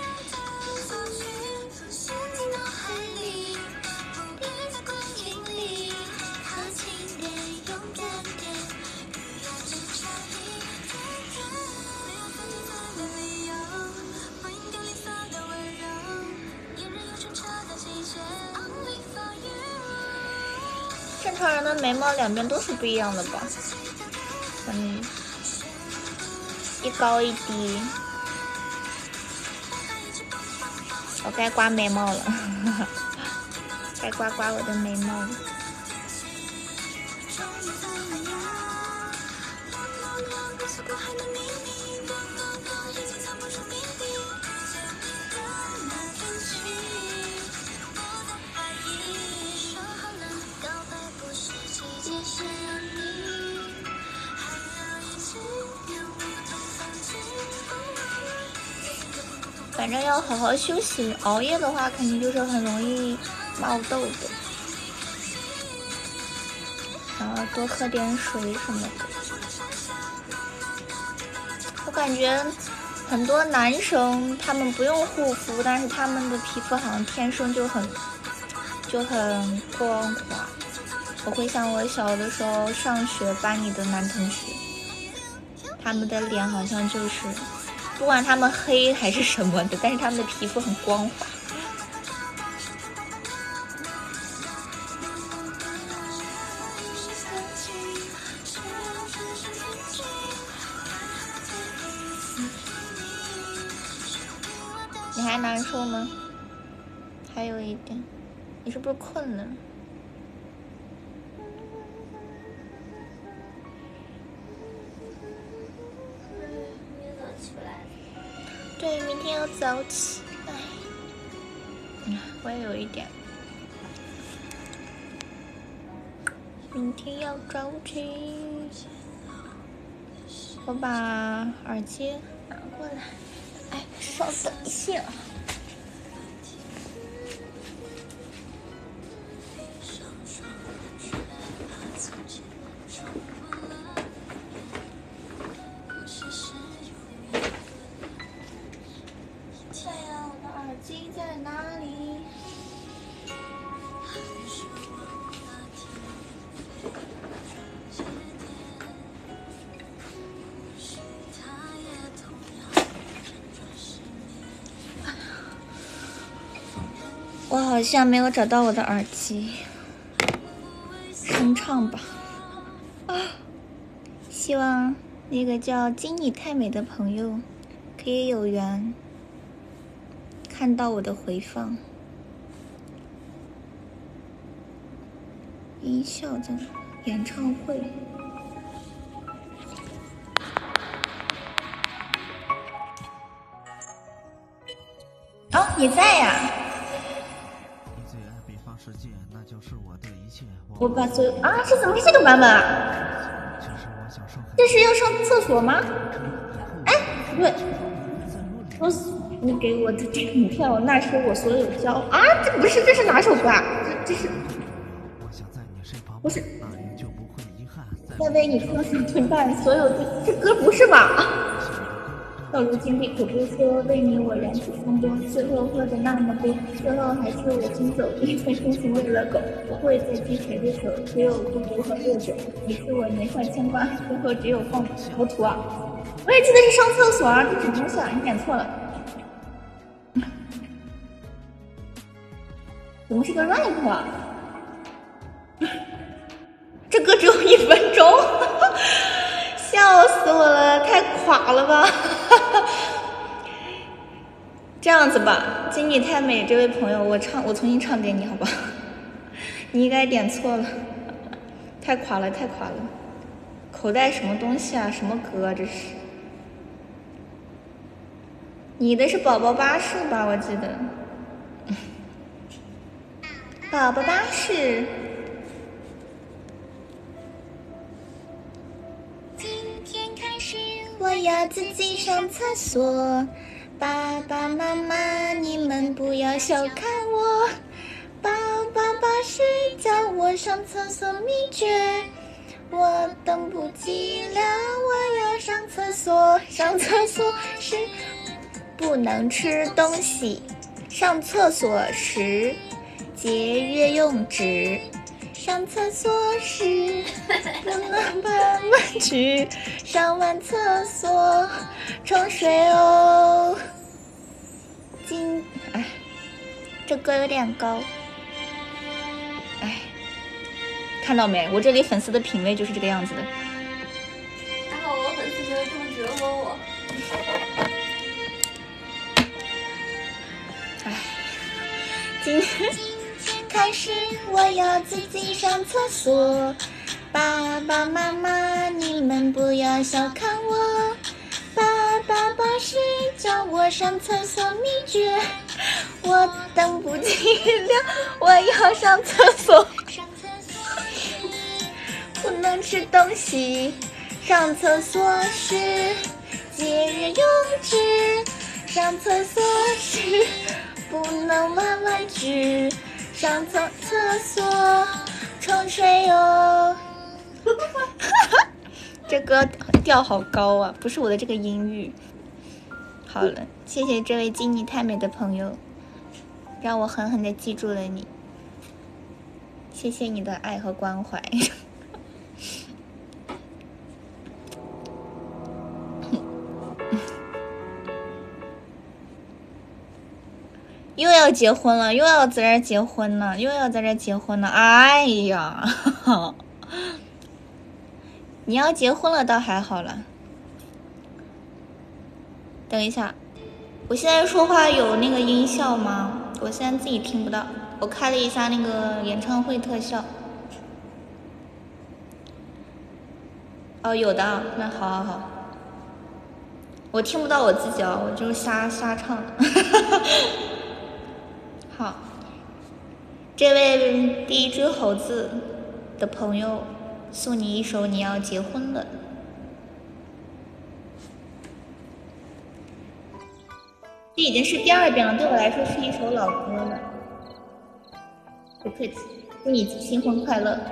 正常人的眉毛两边都是不一样的吧？一高一低。我该刮眉毛了，该刮刮我的眉毛了。反正要好好休息，熬夜的话肯定就是很容易冒痘痘，然后多喝点水什么的。我感觉很多男生他们不用护肤，但是他们的皮肤好像天生就很光滑。我回想我小的时候上学班里的男同学，他们的脸好像就是不管他们黑还是什么的，但是他们的皮肤很光滑。你还难受吗？还有一点，你是不是困了？对，明天要早起。哎，我也有一点。明天要早起。我把耳机拿过来。哎，稍等一下。在哪里？我好像没有找到我的耳机，声唱吧。希望那个叫金你太美的朋友可以有缘看到我的回放。音效在哪？演唱会。哦，你在呀？我把所有啊，这怎么是这个版本啊？这是要上厕所吗？哎，不对，你给我的这个女票，那是我所有交啊，这不是，这是哪首歌啊？这是不是？在为你喝水吞饭，所有这歌不是吧？到如今闭口不说，为你我燃起风波，最后喝的那么多，最后还是我先走，一份真情喂了狗，不会再提谁的手，只有孤独和热酒。你是我年少牵挂，最后只有放糊涂啊！我也记得是上厕所啊，这什么东西啊？你点错了。怎么是个 rap 啊？这歌只有1分钟，笑死我了，太垮了吧！这样子吧，经你太美这位朋友，我重新唱给你，好吧？你应该点错了，太垮了，太垮了， 口袋什么东西啊？什么歌啊？这是？你的是宝宝巴士吧？我记得。宝宝巴士。今天开始我要自己上厕所，爸爸妈妈你们不要小看我，宝宝巴士教我上厕所秘诀，我等不及了，我要上厕所。上厕所时不能吃东西，上厕所时节约用纸，上厕所时不能把玩具，上完厕所冲水哦。哎，这歌有点高。哎，看到没？我这里粉丝的品味就是这个样子的。 还好我粉丝没有这么折磨我。 哎，今天开始我要自己上厕所，爸爸妈妈你们不要小看我，爸爸巴士教我上厕所秘诀，我等不及了，我要上厕所。不能吃东西，上厕所时节约用纸，上厕所时不能玩玩具，上厕所冲水哟。这歌调好高啊，不是我的这个音域。好了，谢谢这位经你太美的朋友，让我狠狠的记住了你。谢谢你的爱和关怀。又要结婚了，又要在这结婚了，又要在这结婚了，哎呀！你要结婚了倒还好了。等一下，我现在说话有那个音效吗？我现在自己听不到。我开了一下那个演唱会特效。哦，有的，那好好好。我听不到我自己哦，我就瞎唱。好，这位第一只猴子的朋友送你一首《你要结婚了》。这已经是第2遍了，对我来说是一首老歌了。不客气，祝你新婚快乐。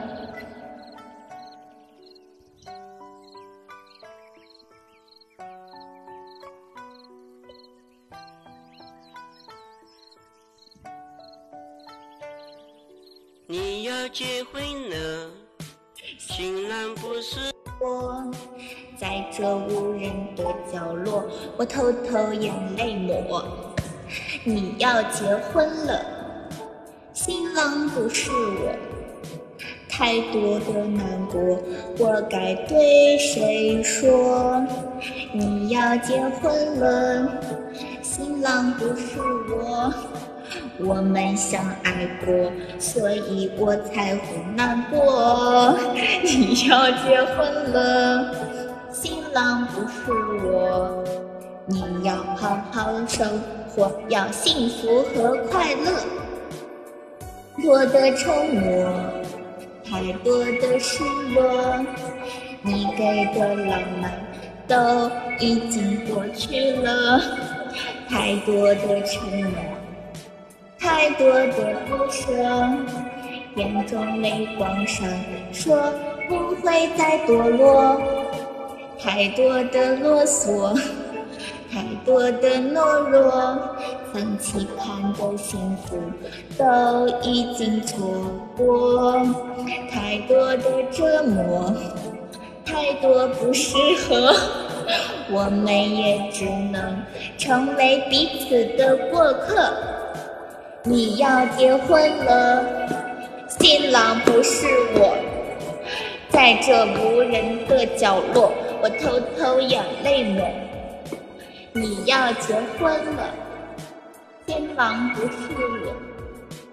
你要结婚了，新郎不是我，在这无人的角落，我偷偷眼泪抹。你要结婚了，新郎不是我，太多的难过，我该对谁说？你要结婚了，新郎不是我。我们相爱过，所以我才会难过。你要结婚了，新郎不是我。你要好好生活，要幸福和快乐。多的承诺，太多的失落，你给的浪漫都已经过去了。太多的承诺，太多的不舍，眼中泪光闪烁，不会再堕落。太多的啰嗦，太多的懦弱，曾期盼的幸福都已经错过。太多的折磨，太多不适合，我们也只能成为彼此的过客。你要结婚了，新郎不是我，在这无人的角落，我偷偷眼泪抹。你要结婚了，新郎不是我，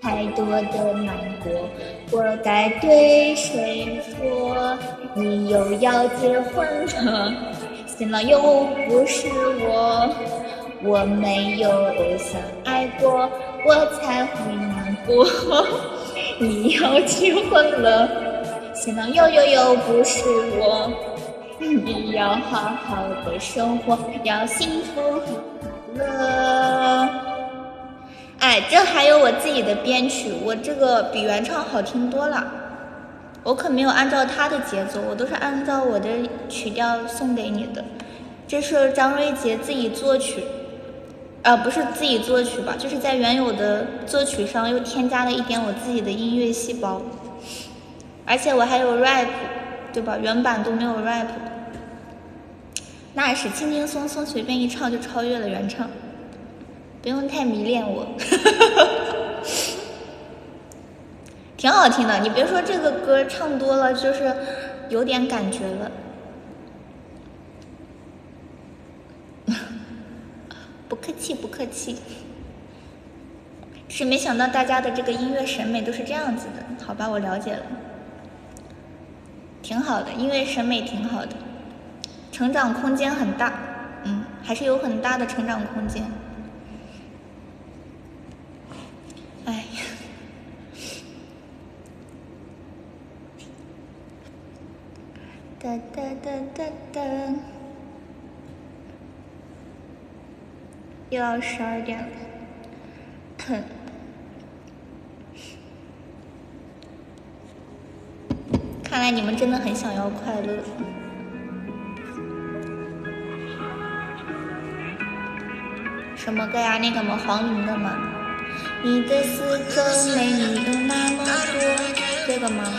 太多的难过，我该对谁说？你又要结婚了，新郎又不是我，我没有相爱过，我才会难过。你要结婚了，新郎又不是我，你要好好的生活，要幸福和快乐。哎，这还有我自己的编曲，我这个比原唱好听多了。我可没有按照他的节奏，我都是按照我的曲调送给你的。这是张瑞杰自己作曲，不是自己作曲吧，就是在原有的作曲上又添加了一点我自己的音乐细胞。而且我还有 rap， 对吧？原版都没有 rap， 那是轻轻松松随便一唱就超越了原唱。不用太迷恋我，挺好听的。你别说这个歌唱多了，就是有点感觉了。不客气，不客气。是没想到大家的这个音乐审美都是这样子的，好吧，我了解了，挺好的，音乐审美挺好的，成长空间很大，还是有很大的成长空间。哎呀，哒哒哒哒哒，又要12点了。看来你们真的很想要快乐。什么歌呀？那个吗？黄龄的吗？你的四个美女有那么多，这个吗？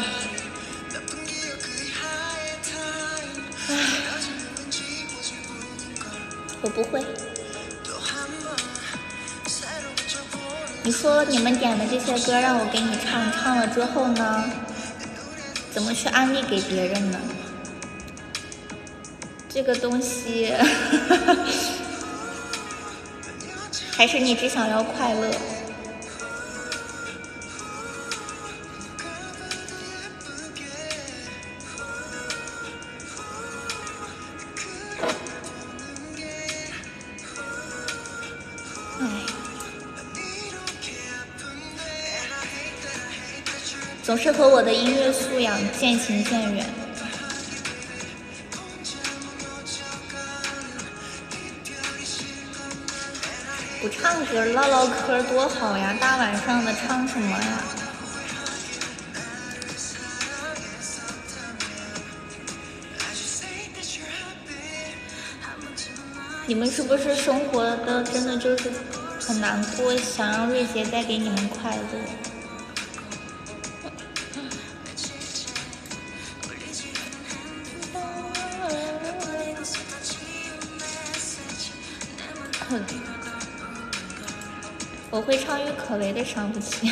我不会。你说你们点的这些歌让我给你唱，唱了之后呢，怎么去安利给别人呢？这个东西还是你只想要快乐。总是和我的音乐素养渐行渐远。不唱歌唠唠嗑多好呀，大晚上的唱什么呀？你们是不是生活的真的就是很难过，想让瑞杰带给你们快乐？我会唱郁可唯的《伤不起》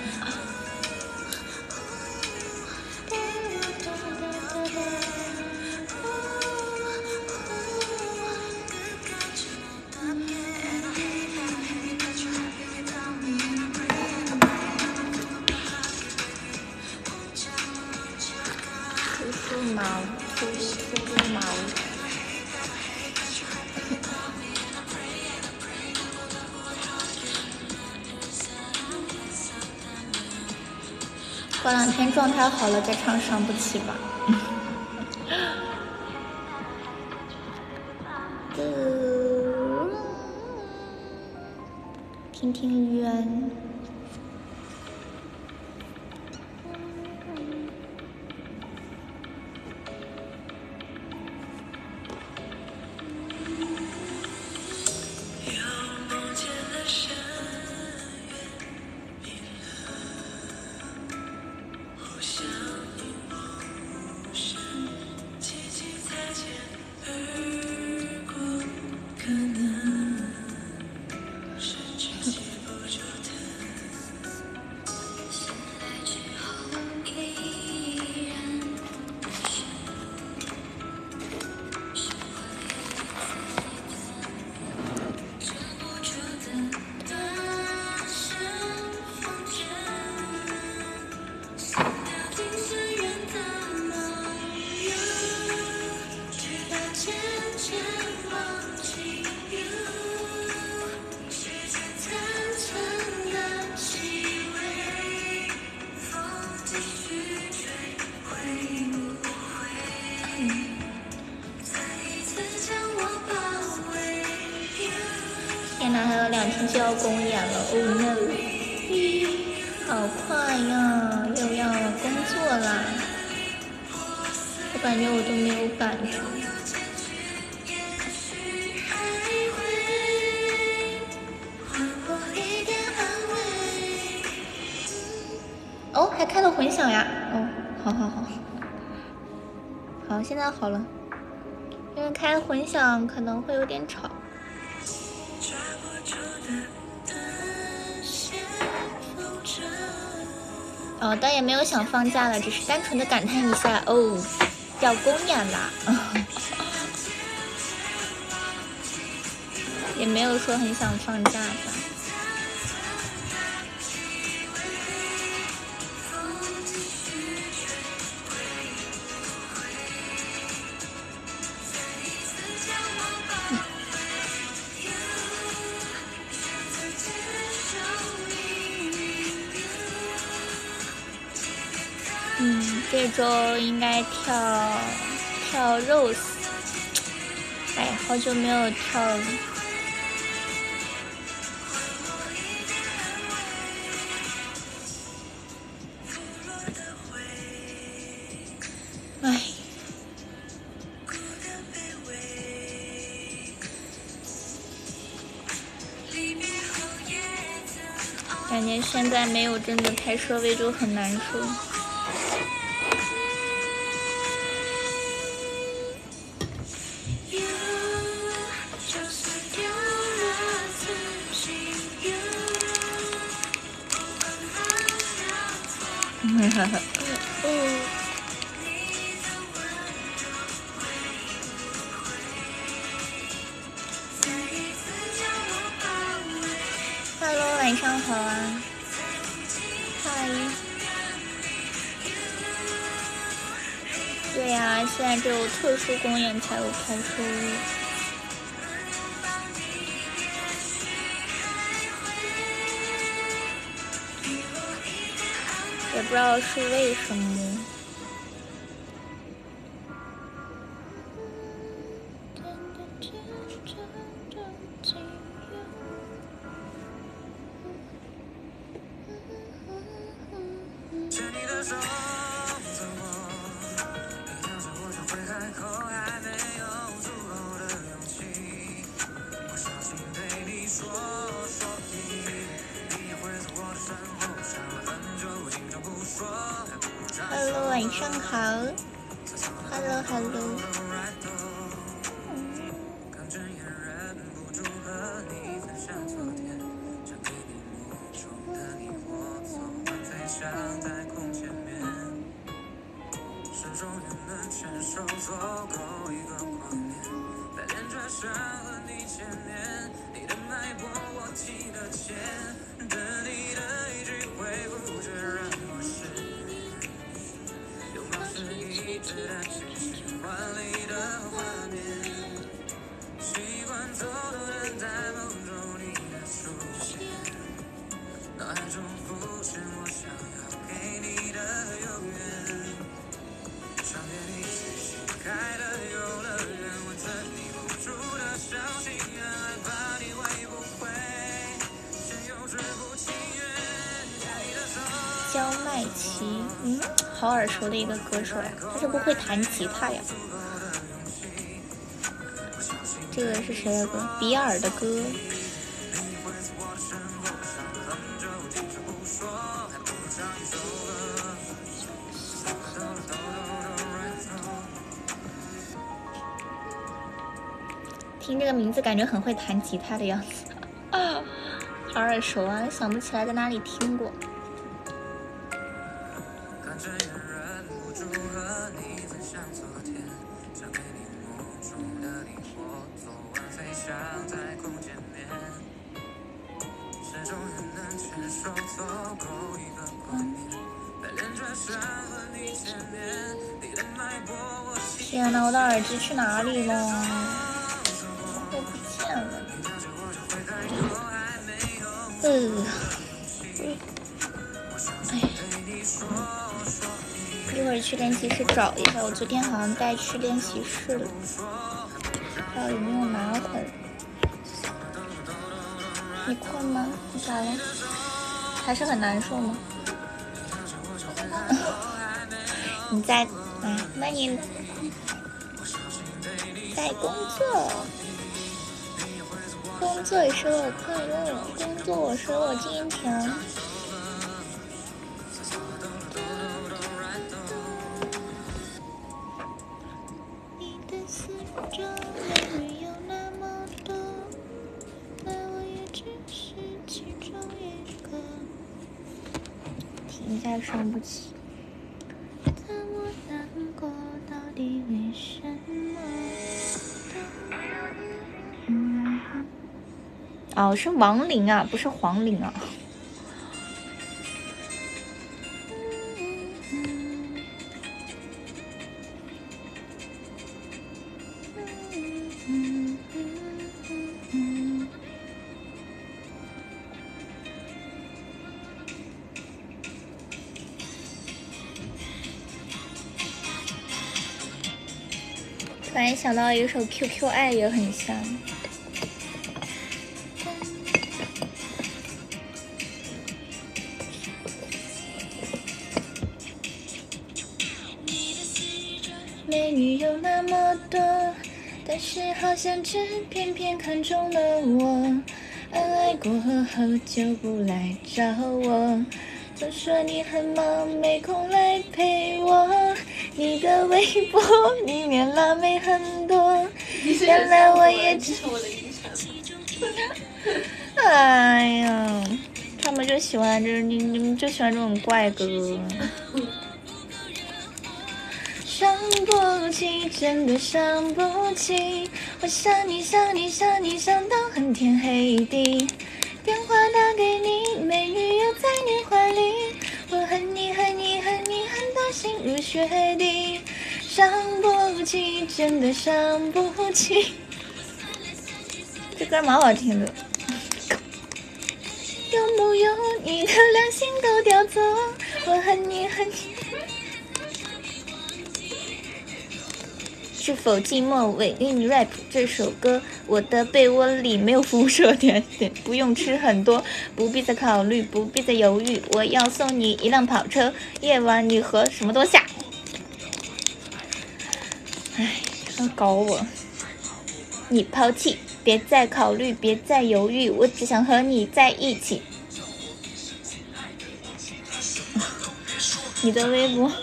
过两天状态好了再唱《伤不起》吧。听听冤。 还有2天就要公演了 ，Oh no！ 好快呀，又要工作啦，我感觉我都没有感觉。哦，还开了混响呀！哦，好好好，好，现在好了，因为开混响可能会有点吵。哦，但也没有想放假了，只是单纯的感叹一下，哦，要公演啦，也没有说很想放假吧。这周应该跳 Rose， 哎，好久没有跳了。哎，感觉现在没有真的拍设备就很难受。Hello， 晚上好啊！嗨。对呀，现在只有特殊公演才有拍摄日。也不知道是为什么。Hello， 晚上好。Hello。焦麦琪，好耳熟的一个歌手呀，他是不会弹吉他呀。这个是谁的歌？比尔的歌。听这个名字感觉很会弹吉他的样子啊，好耳熟啊，想不起来在哪里听过。天哪，我的耳机去哪里了？都不见了。哎，一会儿去练习室找一下，我昨天好像带去练习室了，不知道有没有拿回来。 你困吗？你咋了？还是很难受吗？你在那你在工作，工作使我快乐，工作使我坚强。你的四周美女有那么多，而我也只是其中一个。停一下，伤不起。当我难过，到底为什么？哦，是亡灵啊，不是黄陵啊。突然想到一首 QQ 爱也很像。美女有那么多，但是好像只偏偏看中了我。爱过后就不来找我，总说你很忙没空来陪我。你的微博里面辣妹很多，原来我也只哎呀，他们就喜欢这，你们就喜欢这种怪歌。伤不起，真的伤不起，我想你想你想你想到恨天黑地，电话打给你，美女又在你怀里，我恨你恨你恨你恨到心如血滴，伤不起，真的伤不起。这歌蛮好听的。有木有你的良心都叼走，我恨你恨你。是否寂寞为给你 rap 这首歌？我的被窝里没有辐射甜点，不用吃很多，不必再考虑，不必再犹豫，我要送你一辆跑车，夜晚你和什么都下。哎，要搞我！你抛弃，别再考虑，别再犹豫，我只想和你在一起。你的微博。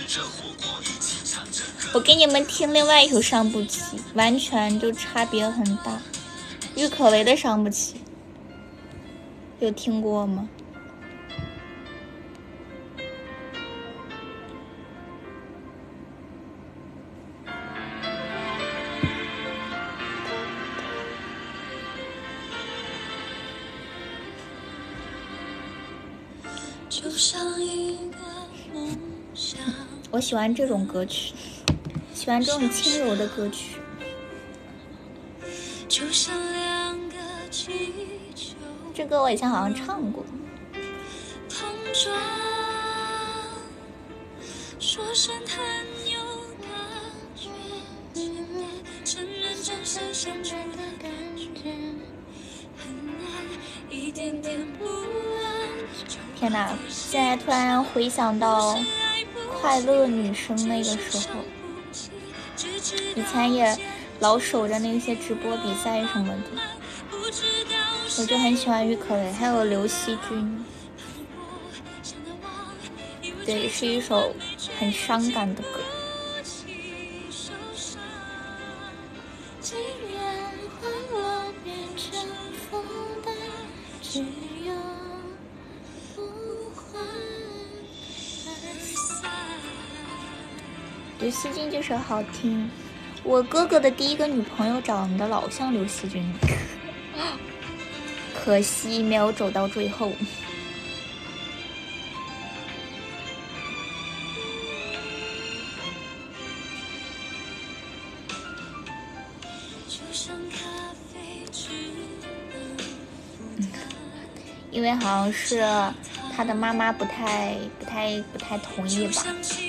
我给你们听另外一首《伤不起》，完全就差别很大。郁可唯的《伤不起》有听过吗？就像一个梦想。我喜欢这种歌曲。喜欢这种轻柔的歌曲。这歌我以前好像唱过。天哪，现在突然回想到快乐女生那个时候。以前也老守着那些直播比赛什么的，我就很喜欢郁可唯，还有刘惜君。对，是一首很伤感的歌。刘惜君这首好听，我哥哥的第一个女朋友长得老像刘惜君，可惜没有走到最后。因为好像是他的妈妈不太同意吧。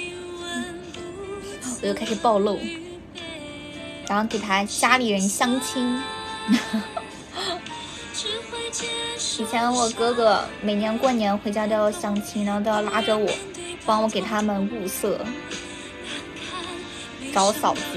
我又开始暴露，然后给他家里人相亲。 以前我哥哥每年过年回家都要相亲，然后都要拉着我，帮我给他们物色找嫂子。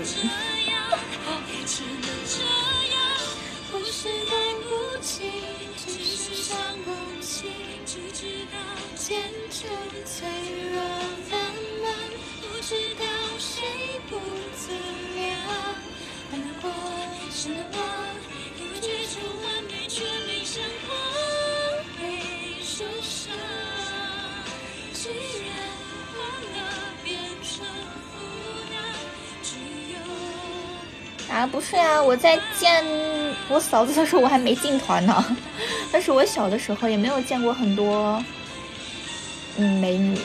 啊，不是呀，我在见我嫂子的时候我还没进团呢，但是我小的时候也没有见过很多美女，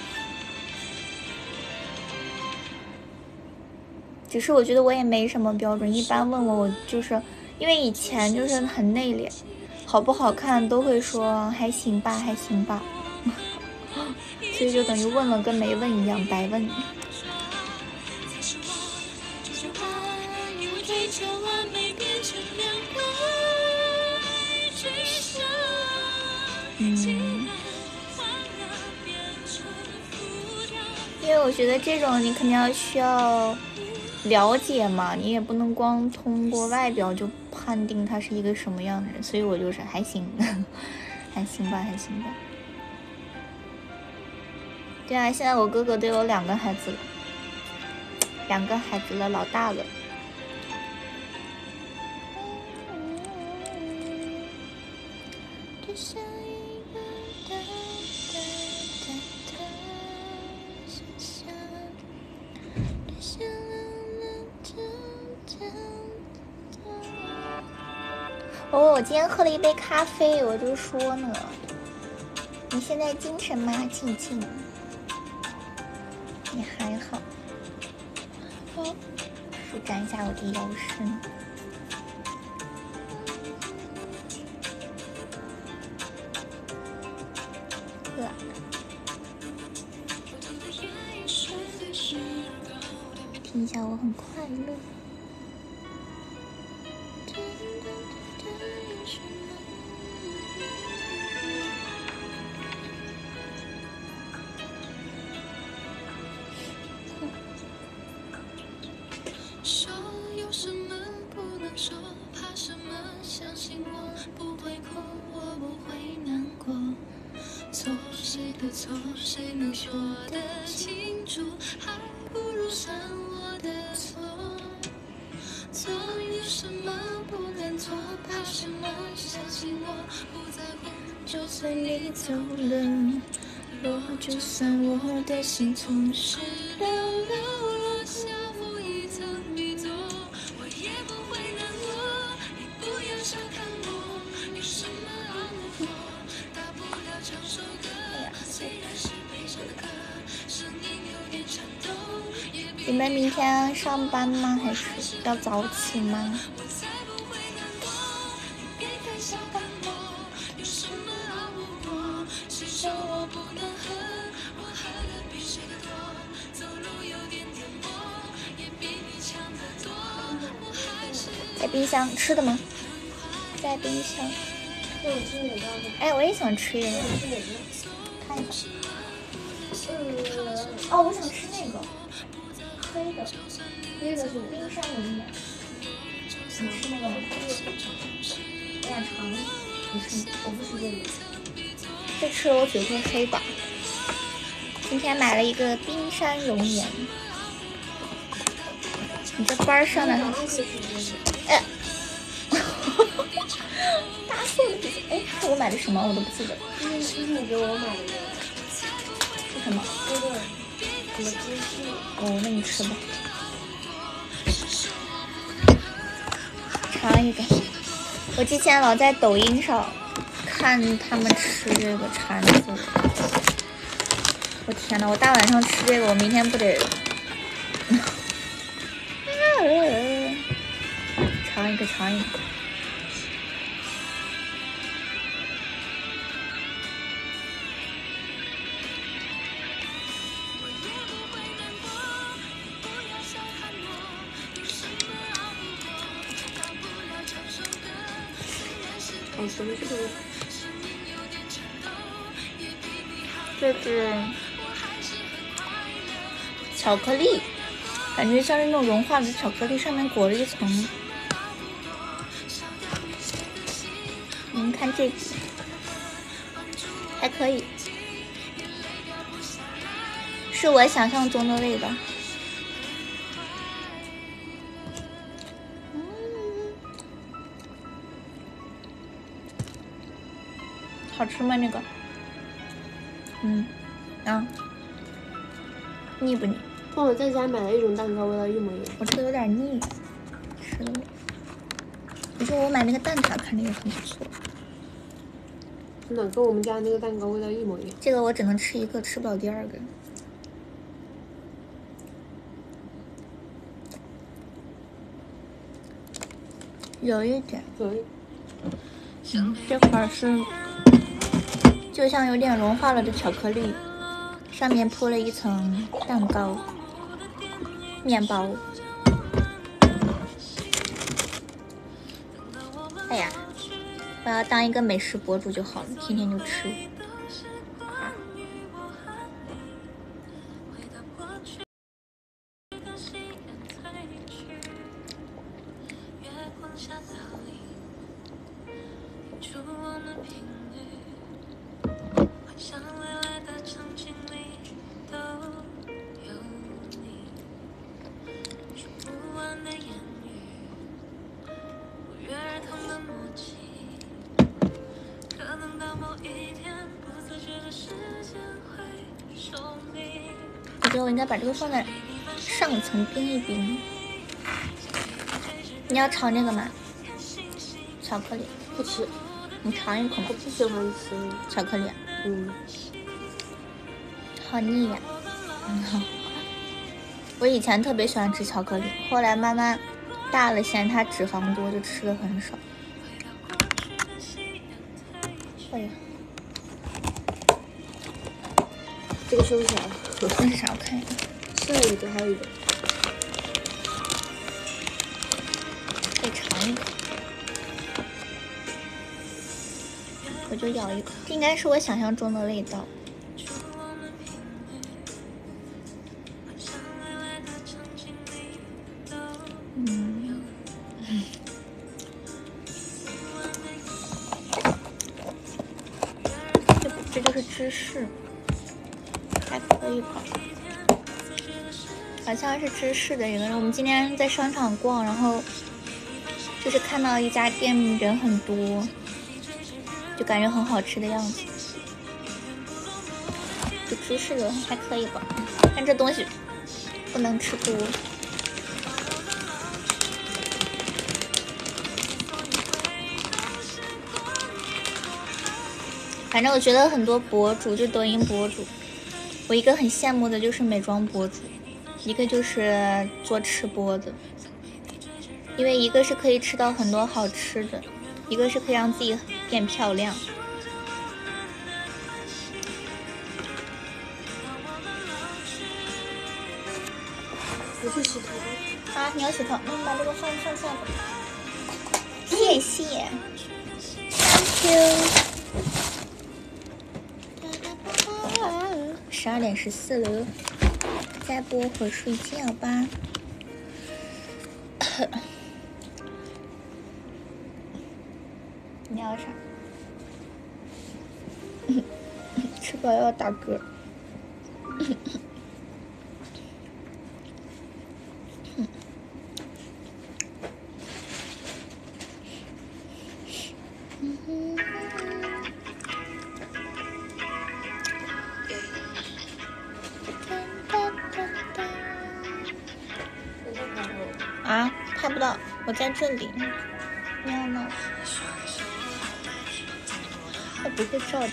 只是我觉得我也没什么标准，一般问我就是因为以前就是很内敛，好不好看都会说还行吧还行吧，所以就等于问了跟没问一样，白问。因为我觉得这种你肯定要需要了解嘛，你也不能光通过外表就判定他是一个什么样的人，所以我就是还行，还行吧，还行吧。对啊，现在我哥哥都有2个孩子了，2个孩子了，老大了。哦，我今天喝了一杯咖啡，我就说呢，你现在精神吗，静静？你还好。舒展一下我的腰身。听一下，我很快乐。 说有什么不能说，怕什么？相信我不会哭，我不会难过。错谁的错，谁能说得清楚？还不如算我的错。错有什么不能做，怕什么？相信我不在乎，就算你走了，落就算我的心总是流流落下负一层迷踪，我也不会难过。你不要小看我，有什么熬不过，大不了唱首歌，虽然是悲伤的歌，声音有点颤抖。 你们明天上班吗？还是要早起吗？在冰箱吃的吗？在冰箱。哎，我也想吃一个，看一下。哦，我想吃那个黑的， 那个是冰山龙眼。你吃那个吗？我想尝。你吃？我不吃这个。这吃了我嘴会黑吧？今天买了一个冰山龙眼。你这班上的，哎，大宋的，哎，是我买的什么？我都不记得。 是你给我买的。 是什么？ 那个什么芝士。 哦，那你吃吧。尝一个。我之前老在抖音上看他们吃这个馋死我。我天呐，我大晚上吃这个，我明天不得尝一个，尝一个。 哦，什么这个？ 这是巧克力，感觉像是那种融化的巧克力，上面裹了一层。你们看这个，还可以，是我想象中的味道。好吃吗？那个？腻不腻？ 跟我在家买的一种蛋糕味道一模一样。 我这个有点腻，吃的。不过我买那个蛋挞看着也很不错。 真的跟我们家那个蛋糕味道一模一样。 这个我只能吃一个，吃不了第二个。有一点。 有一。 这块儿是就像有点融化了的巧克力，上面铺了一层蛋糕、面包。哎呀，我要当一个美食博主就好了，天天就吃。我觉得我应该把这个放在上层冰一冰。你要尝这个吗？巧克力不吃， 你尝一口吗？ 我不喜欢吃巧克力。好腻呀！我以前特别喜欢吃巧克力，后来妈妈大了嫌它脂肪多，就吃的很少。哎呀， 这个收起来了。 这是啥？我看一下。 剩了一个，还有一个。 再尝一口。我就咬一口，这应该是我想象中的味道。这就是芝士，还可以吧？好像是芝士的一个。我们今天在商场逛，然后就是看到一家店人很多，就感觉很好吃的样子。就芝士的还可以吧，但这东西不能吃多。反正我觉得很多博主，就抖音博主，我一个很羡慕的就是美妆博主，一个就是做吃播的，因为一个是可以吃到很多好吃的，一个是可以让自己变漂亮。 我去洗头。 啊，你要洗头？那你把这个放下吧。谢谢 ，Thank you。12:14了，再播会儿睡觉吧。你要啥？吃饱要打嗝。啊，拍不到，我在这里。你要吗？我不会照的。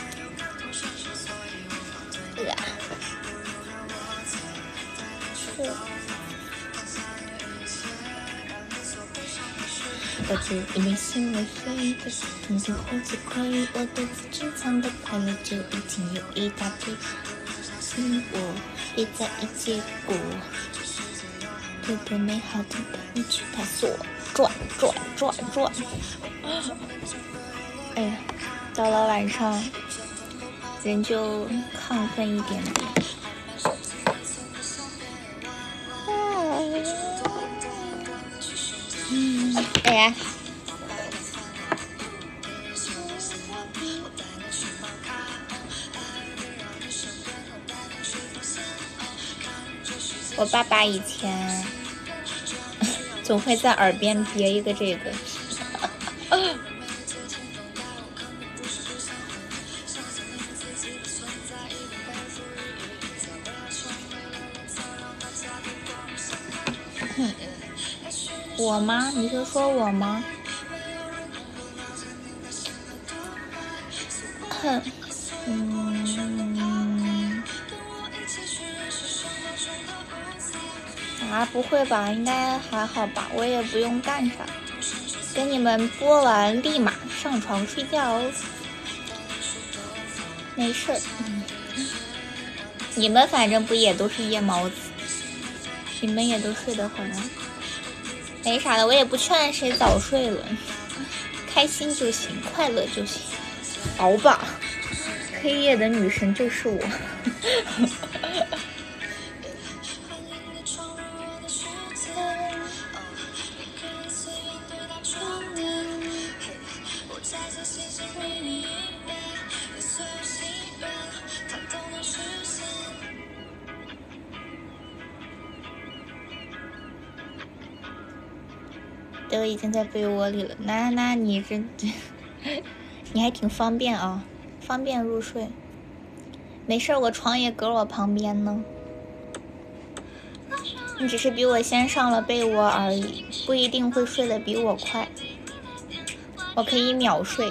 对呀。是。我只因为心为碎的，痛痛呼吸亏，我对自己藏的快乐就已经有一大堆。我别在意结果，多多美好的你去探索。 转。哎呀，到了晚上人就亢奋一点点。哎呀。我爸爸以前总会在耳边别一个这个。我吗？你是说我吗？啊，不会吧，应该还好吧，我也不用干啥，跟你们播完立马上床睡觉哦，没事儿。你们反正不也都是夜猫子，你们也都睡得很啊，没啥的，我也不劝谁早睡了，开心就行，快乐就行，熬吧，黑夜的女神就是我。都已经在被窝里了，那你这你还挺方便啊，方便入睡。没事，我床也搁我旁边呢。你只是比我先上了被窝而已，不一定会睡得比我快。我可以秒睡。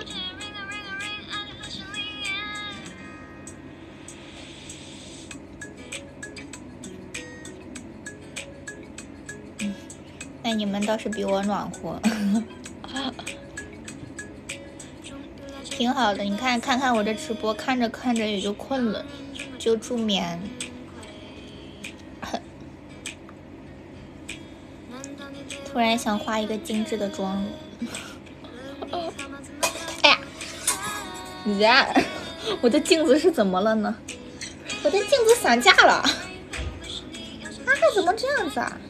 那你们倒是比我暖和。挺好的，你看看我这直播，看着看着也就困了，就助眠。突然想化一个精致的妆容。哎呀，你呀，我的镜子是怎么了呢？我的镜子散架了。啊，怎么这样子啊？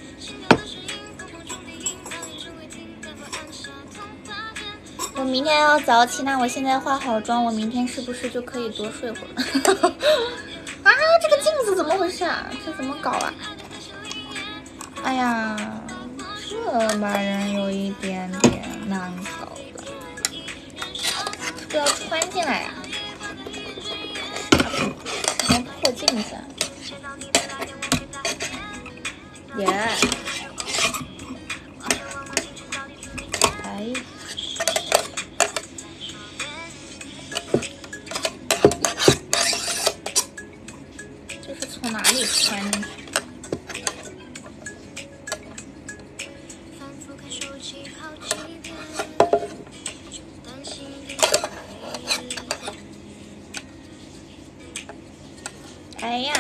我明天要早起，那我现在化好妆，我明天是不是就可以多睡会儿？啊，这个镜子怎么回事啊？这怎么搞啊？哎呀，这把人有一点点难搞了，是不是要穿进来呀？什么破镜子啊？耶！哎。从哪里穿进去？哎呀，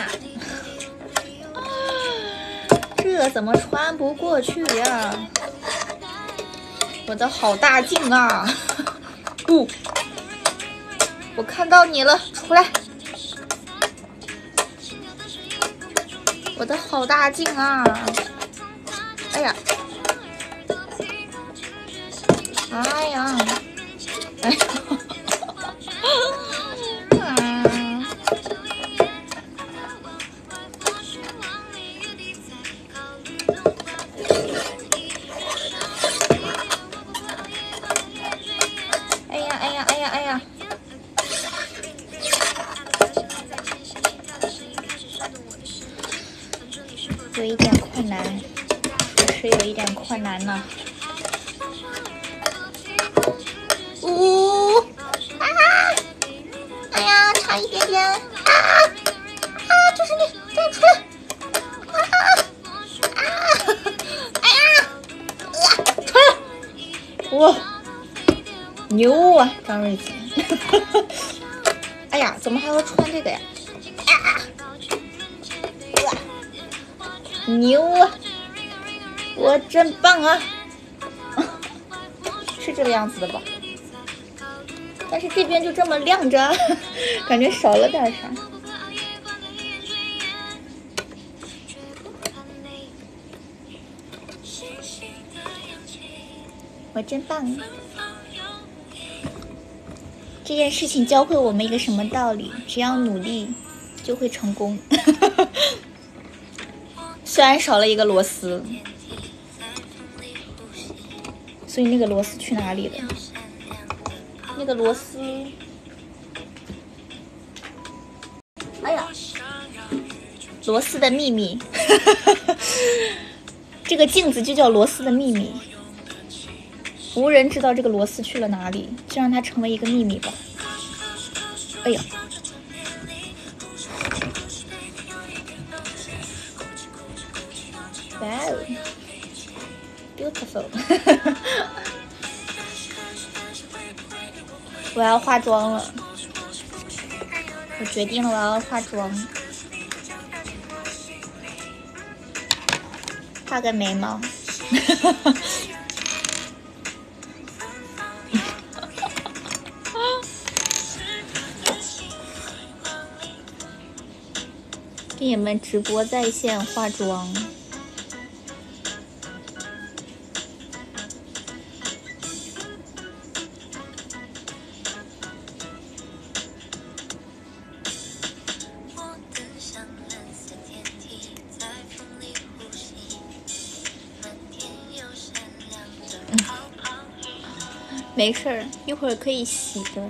这怎么穿不过去呀？我的好大镜啊！不，我看到你了，出来！我的好大镜啊！哎呀，哎呀，哎呀，哎呀，哎呀，哎呀，哎呀！有一点困难，确实有一点困难呢。呜、啊！哎呀，差一点点！就是你，再出来！哎呀！出来！哇，牛啊，张瑞琴！哎呀，怎么还要穿这个呀？牛啊！我真棒啊！ 是这个样子的吧？但是这边就这么亮着，感觉少了点啥。我真棒！这件事情教会我们一个什么道理？只要努力，就会成功。虽然少了一个螺丝，所以那个螺丝去哪里了？那个螺丝，哎呀，螺丝的秘密，这个镜子就叫螺丝的秘密。无人知道这个螺丝去了哪里，就让它成为一个秘密吧。哎呀，哇哦 ，beautiful！ 我要化妆了，我决定了，我要化妆，画个眉毛。给你们直播在线化妆，没事儿，一会儿可以洗的。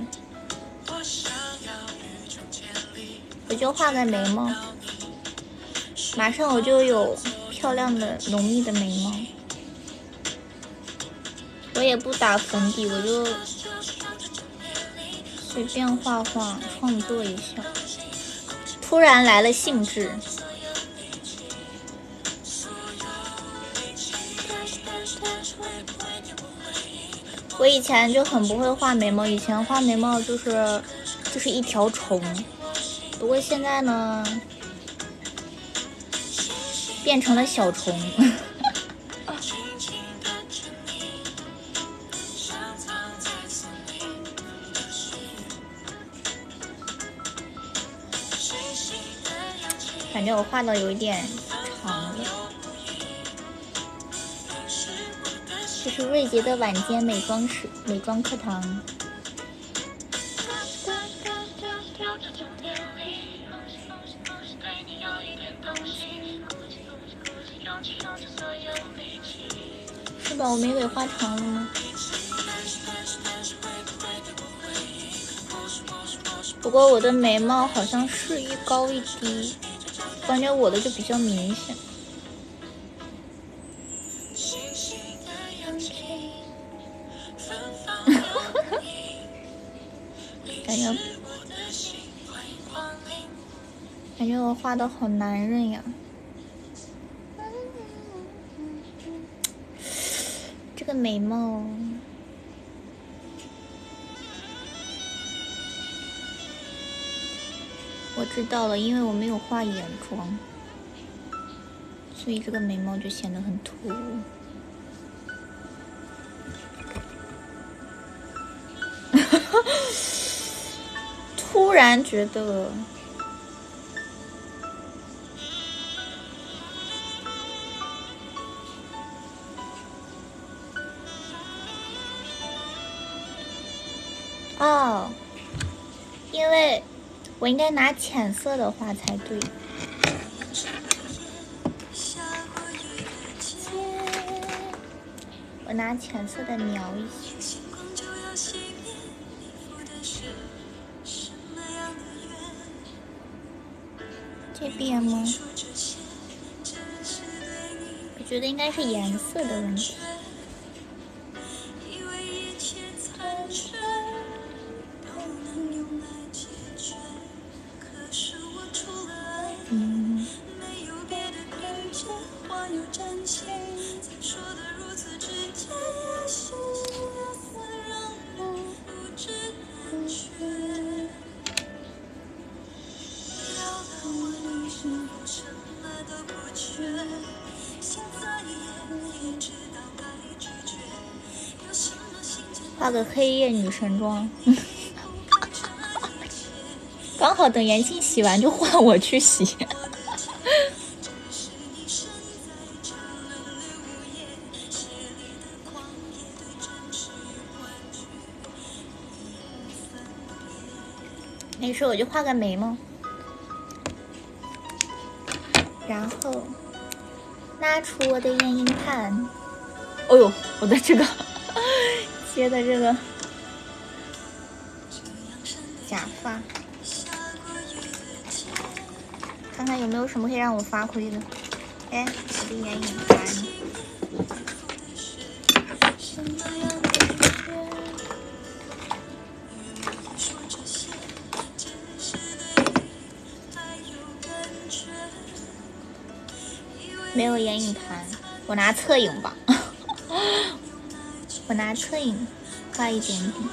我就画个眉毛。马上我就有漂亮的浓密的眉毛，我也不打粉底，我就随便画画创作一下。突然来了兴致，我以前就很不会画眉毛，以前画眉毛就是一条虫，不过现在呢变成了小虫。感觉我画的有一点长了。这是瑞杰的晚间美妆课堂。是吧？我眉尾画长了吗？不过我的眉毛好像是一高一低，感觉我的就比较明显。感觉我画的好男人呀。这个眉毛我知道了，因为我没有画眼妆，所以这个眉毛就显得很突兀。突然觉得哦，因为我应该拿浅色的画才对。我拿浅色的描一下。这边吗？我觉得应该是颜色的问题。 画个黑夜女神妆。刚好等妍庆洗完就换我去洗。没事，我就画个眉毛，然后拿出我的眼影盘。哦呦，我的这个接的这个假发，看看有没有什么可以让我发挥的。哎，我的眼影盘。没有眼影盘，我拿侧影吧。我拿侧影画一点点。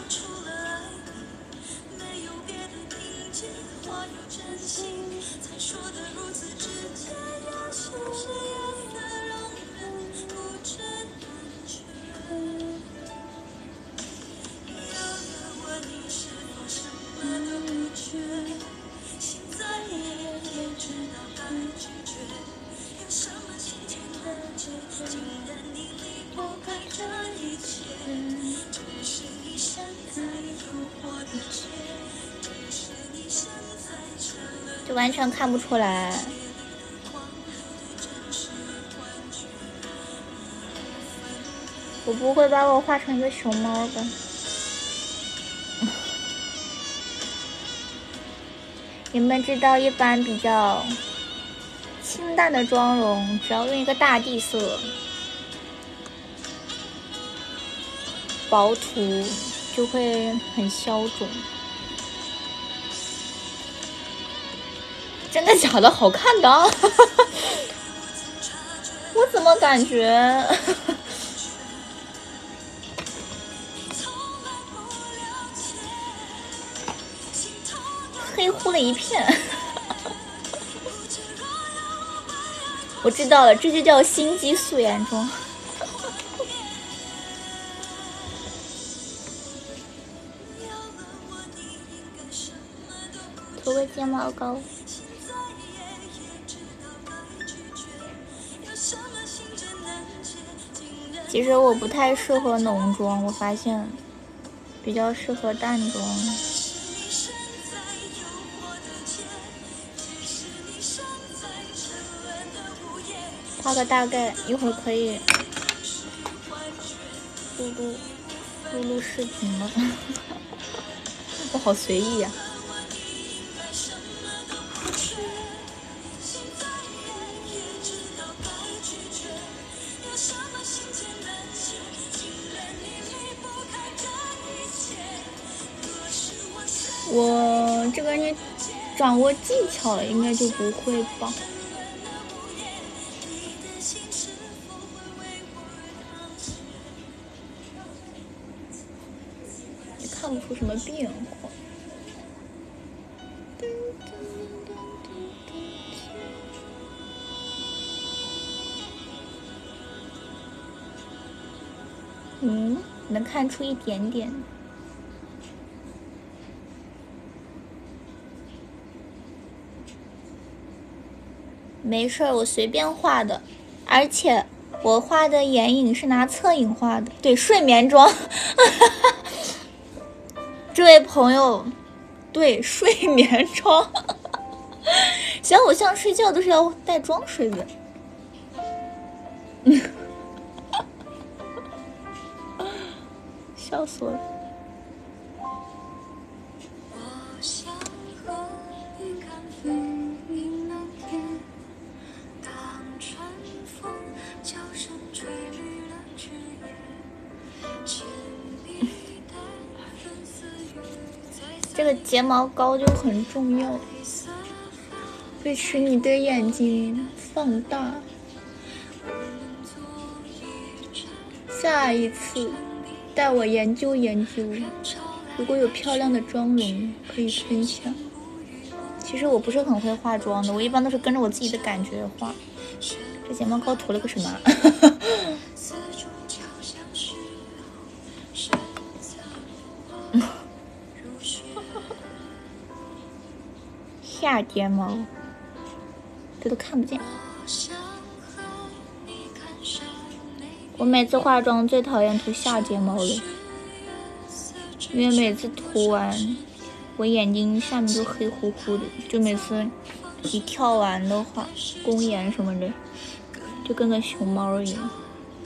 就完全看不出来。我不会把我画成一个熊猫吧？你们知道，一般比较清淡的妆容，只要用一个大地色，薄涂就会很消肿。真的假的？好看的？我怎么感觉黑乎了一片？我知道了，这就叫心机素颜妆。涂个睫毛膏。其实我不太适合浓妆，我发现比较适合淡妆。画个大概，一会儿可以录视频了。我好随意呀。我这个你掌握技巧了，应该就不会吧？也看不出什么变化。能看出一点点。没事儿，我随便画的，而且我画的眼影是拿侧影画的，对，睡眠妆。这位朋友，对，睡眠妆。小偶像睡觉都是要带妆睡的。笑死我了。这个睫毛膏就很重要，会使你的眼睛放大。下一次带我研究研究，如果有漂亮的妆容可以分享。其实我不是很会化妆的，我一般都是跟着我自己的感觉画。这睫毛膏涂了个什么？ 下睫毛，这都看不见。我每次化妆最讨厌涂下睫毛了，因为每次涂完我眼睛下面都黑乎乎的，就每次一跳完的话，公演什么的，就跟个熊猫一样。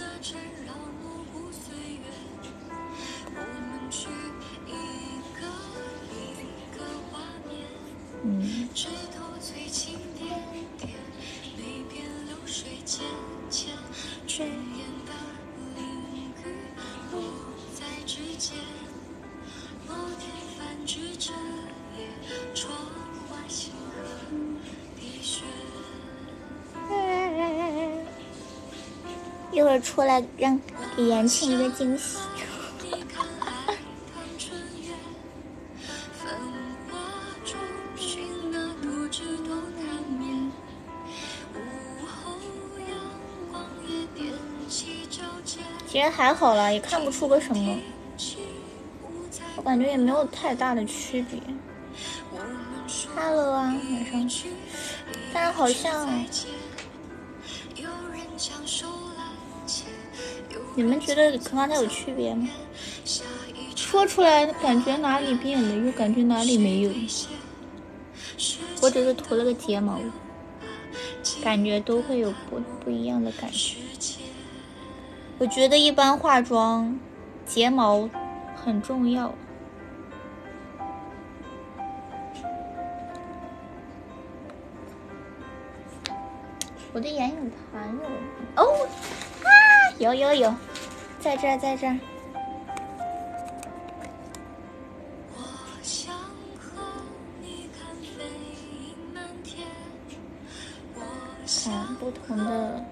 一会儿出来让给言庆一个惊喜。其实还好啦，也看不出个什么，我感觉也没有太大的区别。Hello 啊，晚上。但是好像，你们觉得跟刚才有区别吗？说出来感觉哪里变了，又感觉哪里没有。我只是涂了个睫毛，感觉都会有不一样的感觉。我觉得一般化妆，睫毛很重要。我的眼影盘有哦啊，有，在这儿，在这儿。看不同的。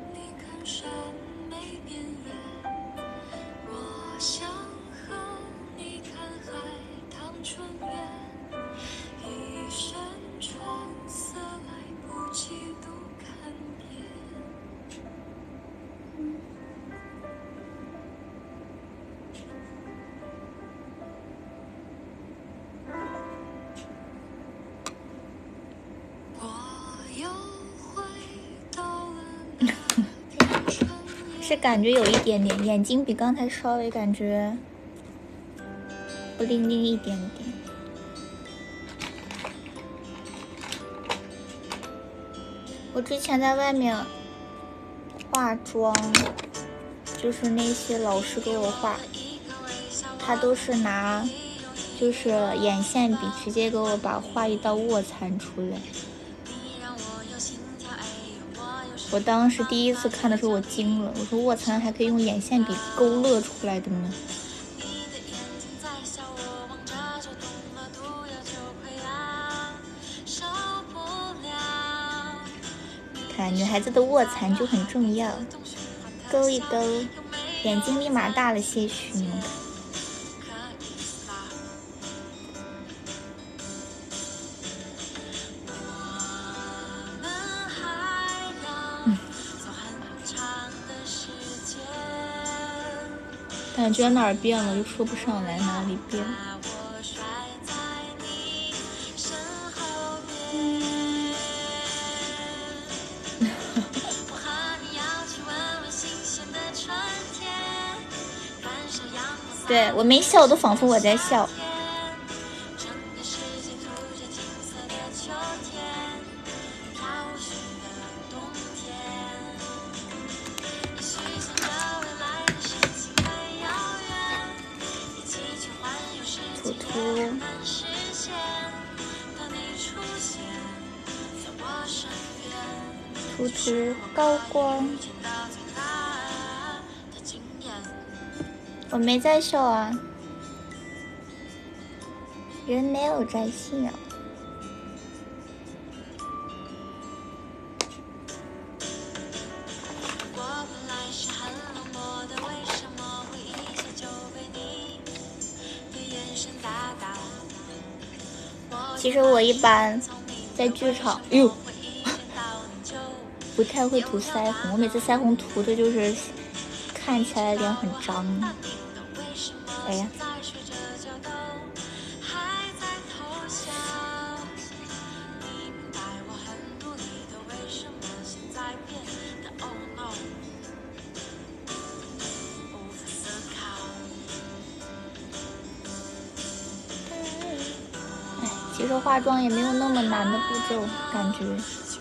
是感觉有一点点，眼睛比刚才稍微感觉不灵灵一点点。我之前在外面化妆，就是那些老师给我画，他都是拿就是眼线笔直接给我画一道卧蚕出来。我当时第一次看的时候我惊了，我说卧蚕还可以用眼线笔勾勒出来的呢。看女孩子的卧蚕就很重要，勾一勾，眼睛立马大了些许，你们看。感觉哪儿变了，又说不上来哪里变。对，我没笑，都仿佛我在笑。涂高光，我没在笑啊，人没有在笑。其实我一般在剧场，不太会涂腮红，我每次腮红涂的就是看起来脸很脏。哎呀， 其实化妆也没有那么难的步骤，感觉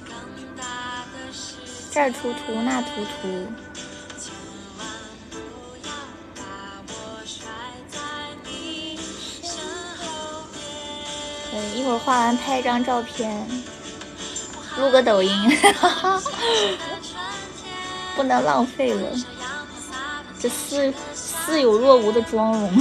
这儿涂涂那涂涂。对，一会儿画完拍一张照片，录个抖音，不能浪费了。这似有若无的妆容。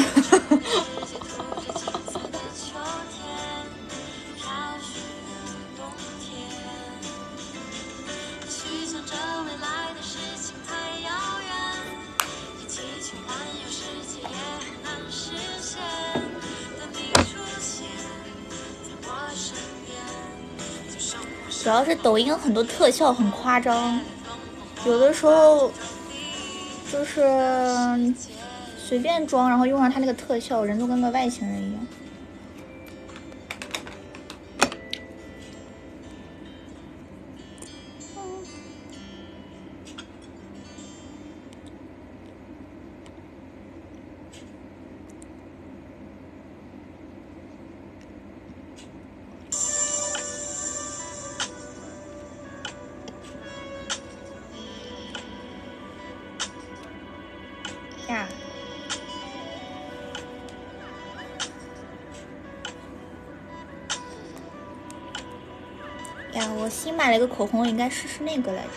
主要是抖音很多特效很夸张，有的时候就是随便装，然后用上它那个特效，人都跟个外星人一样。呀，我新买了一个口红，应该试试那个来着。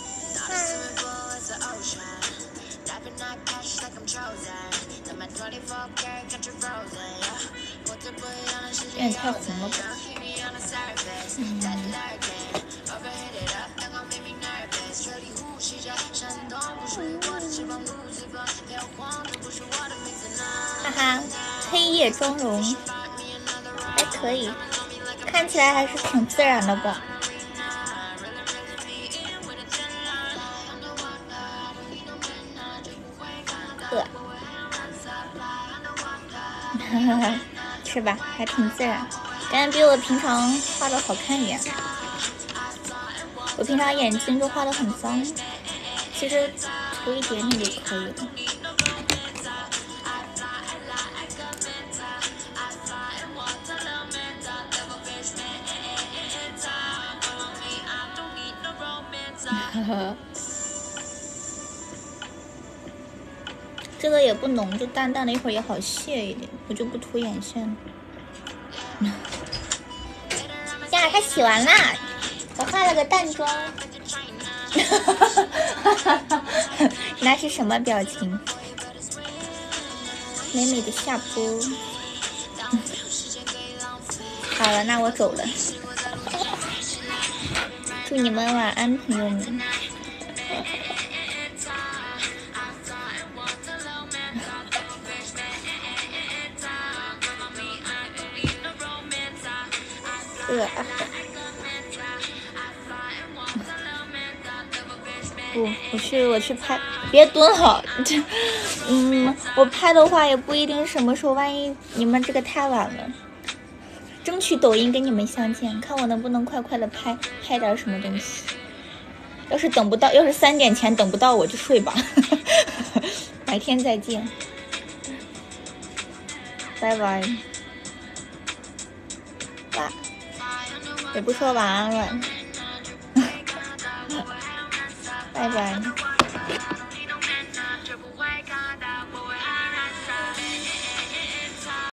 有点太红了吧？哈哈，黑夜妆容还可以，看起来还是挺自然的吧。是吧？还挺自然，感觉比我平常画的好看一点。我平常眼睛就画的很脏，其实涂一点点就可以了。这个也不浓，就淡淡的，一会儿也好卸一点。我就不涂眼线了。呀，它洗完啦！我化了个淡妆。那是什么表情？美美的下播。好了，那我走了。祝你们晚安，朋友们。不，我去拍，别蹲好。我拍的话也不一定什么时候，万一你们这个太晚了，争取抖音跟你们相见，看我能不能快快的拍点什么东西。要是等不到，要是3点前等不到我就睡吧。白天再见，拜拜。也不说晚安了。拜拜。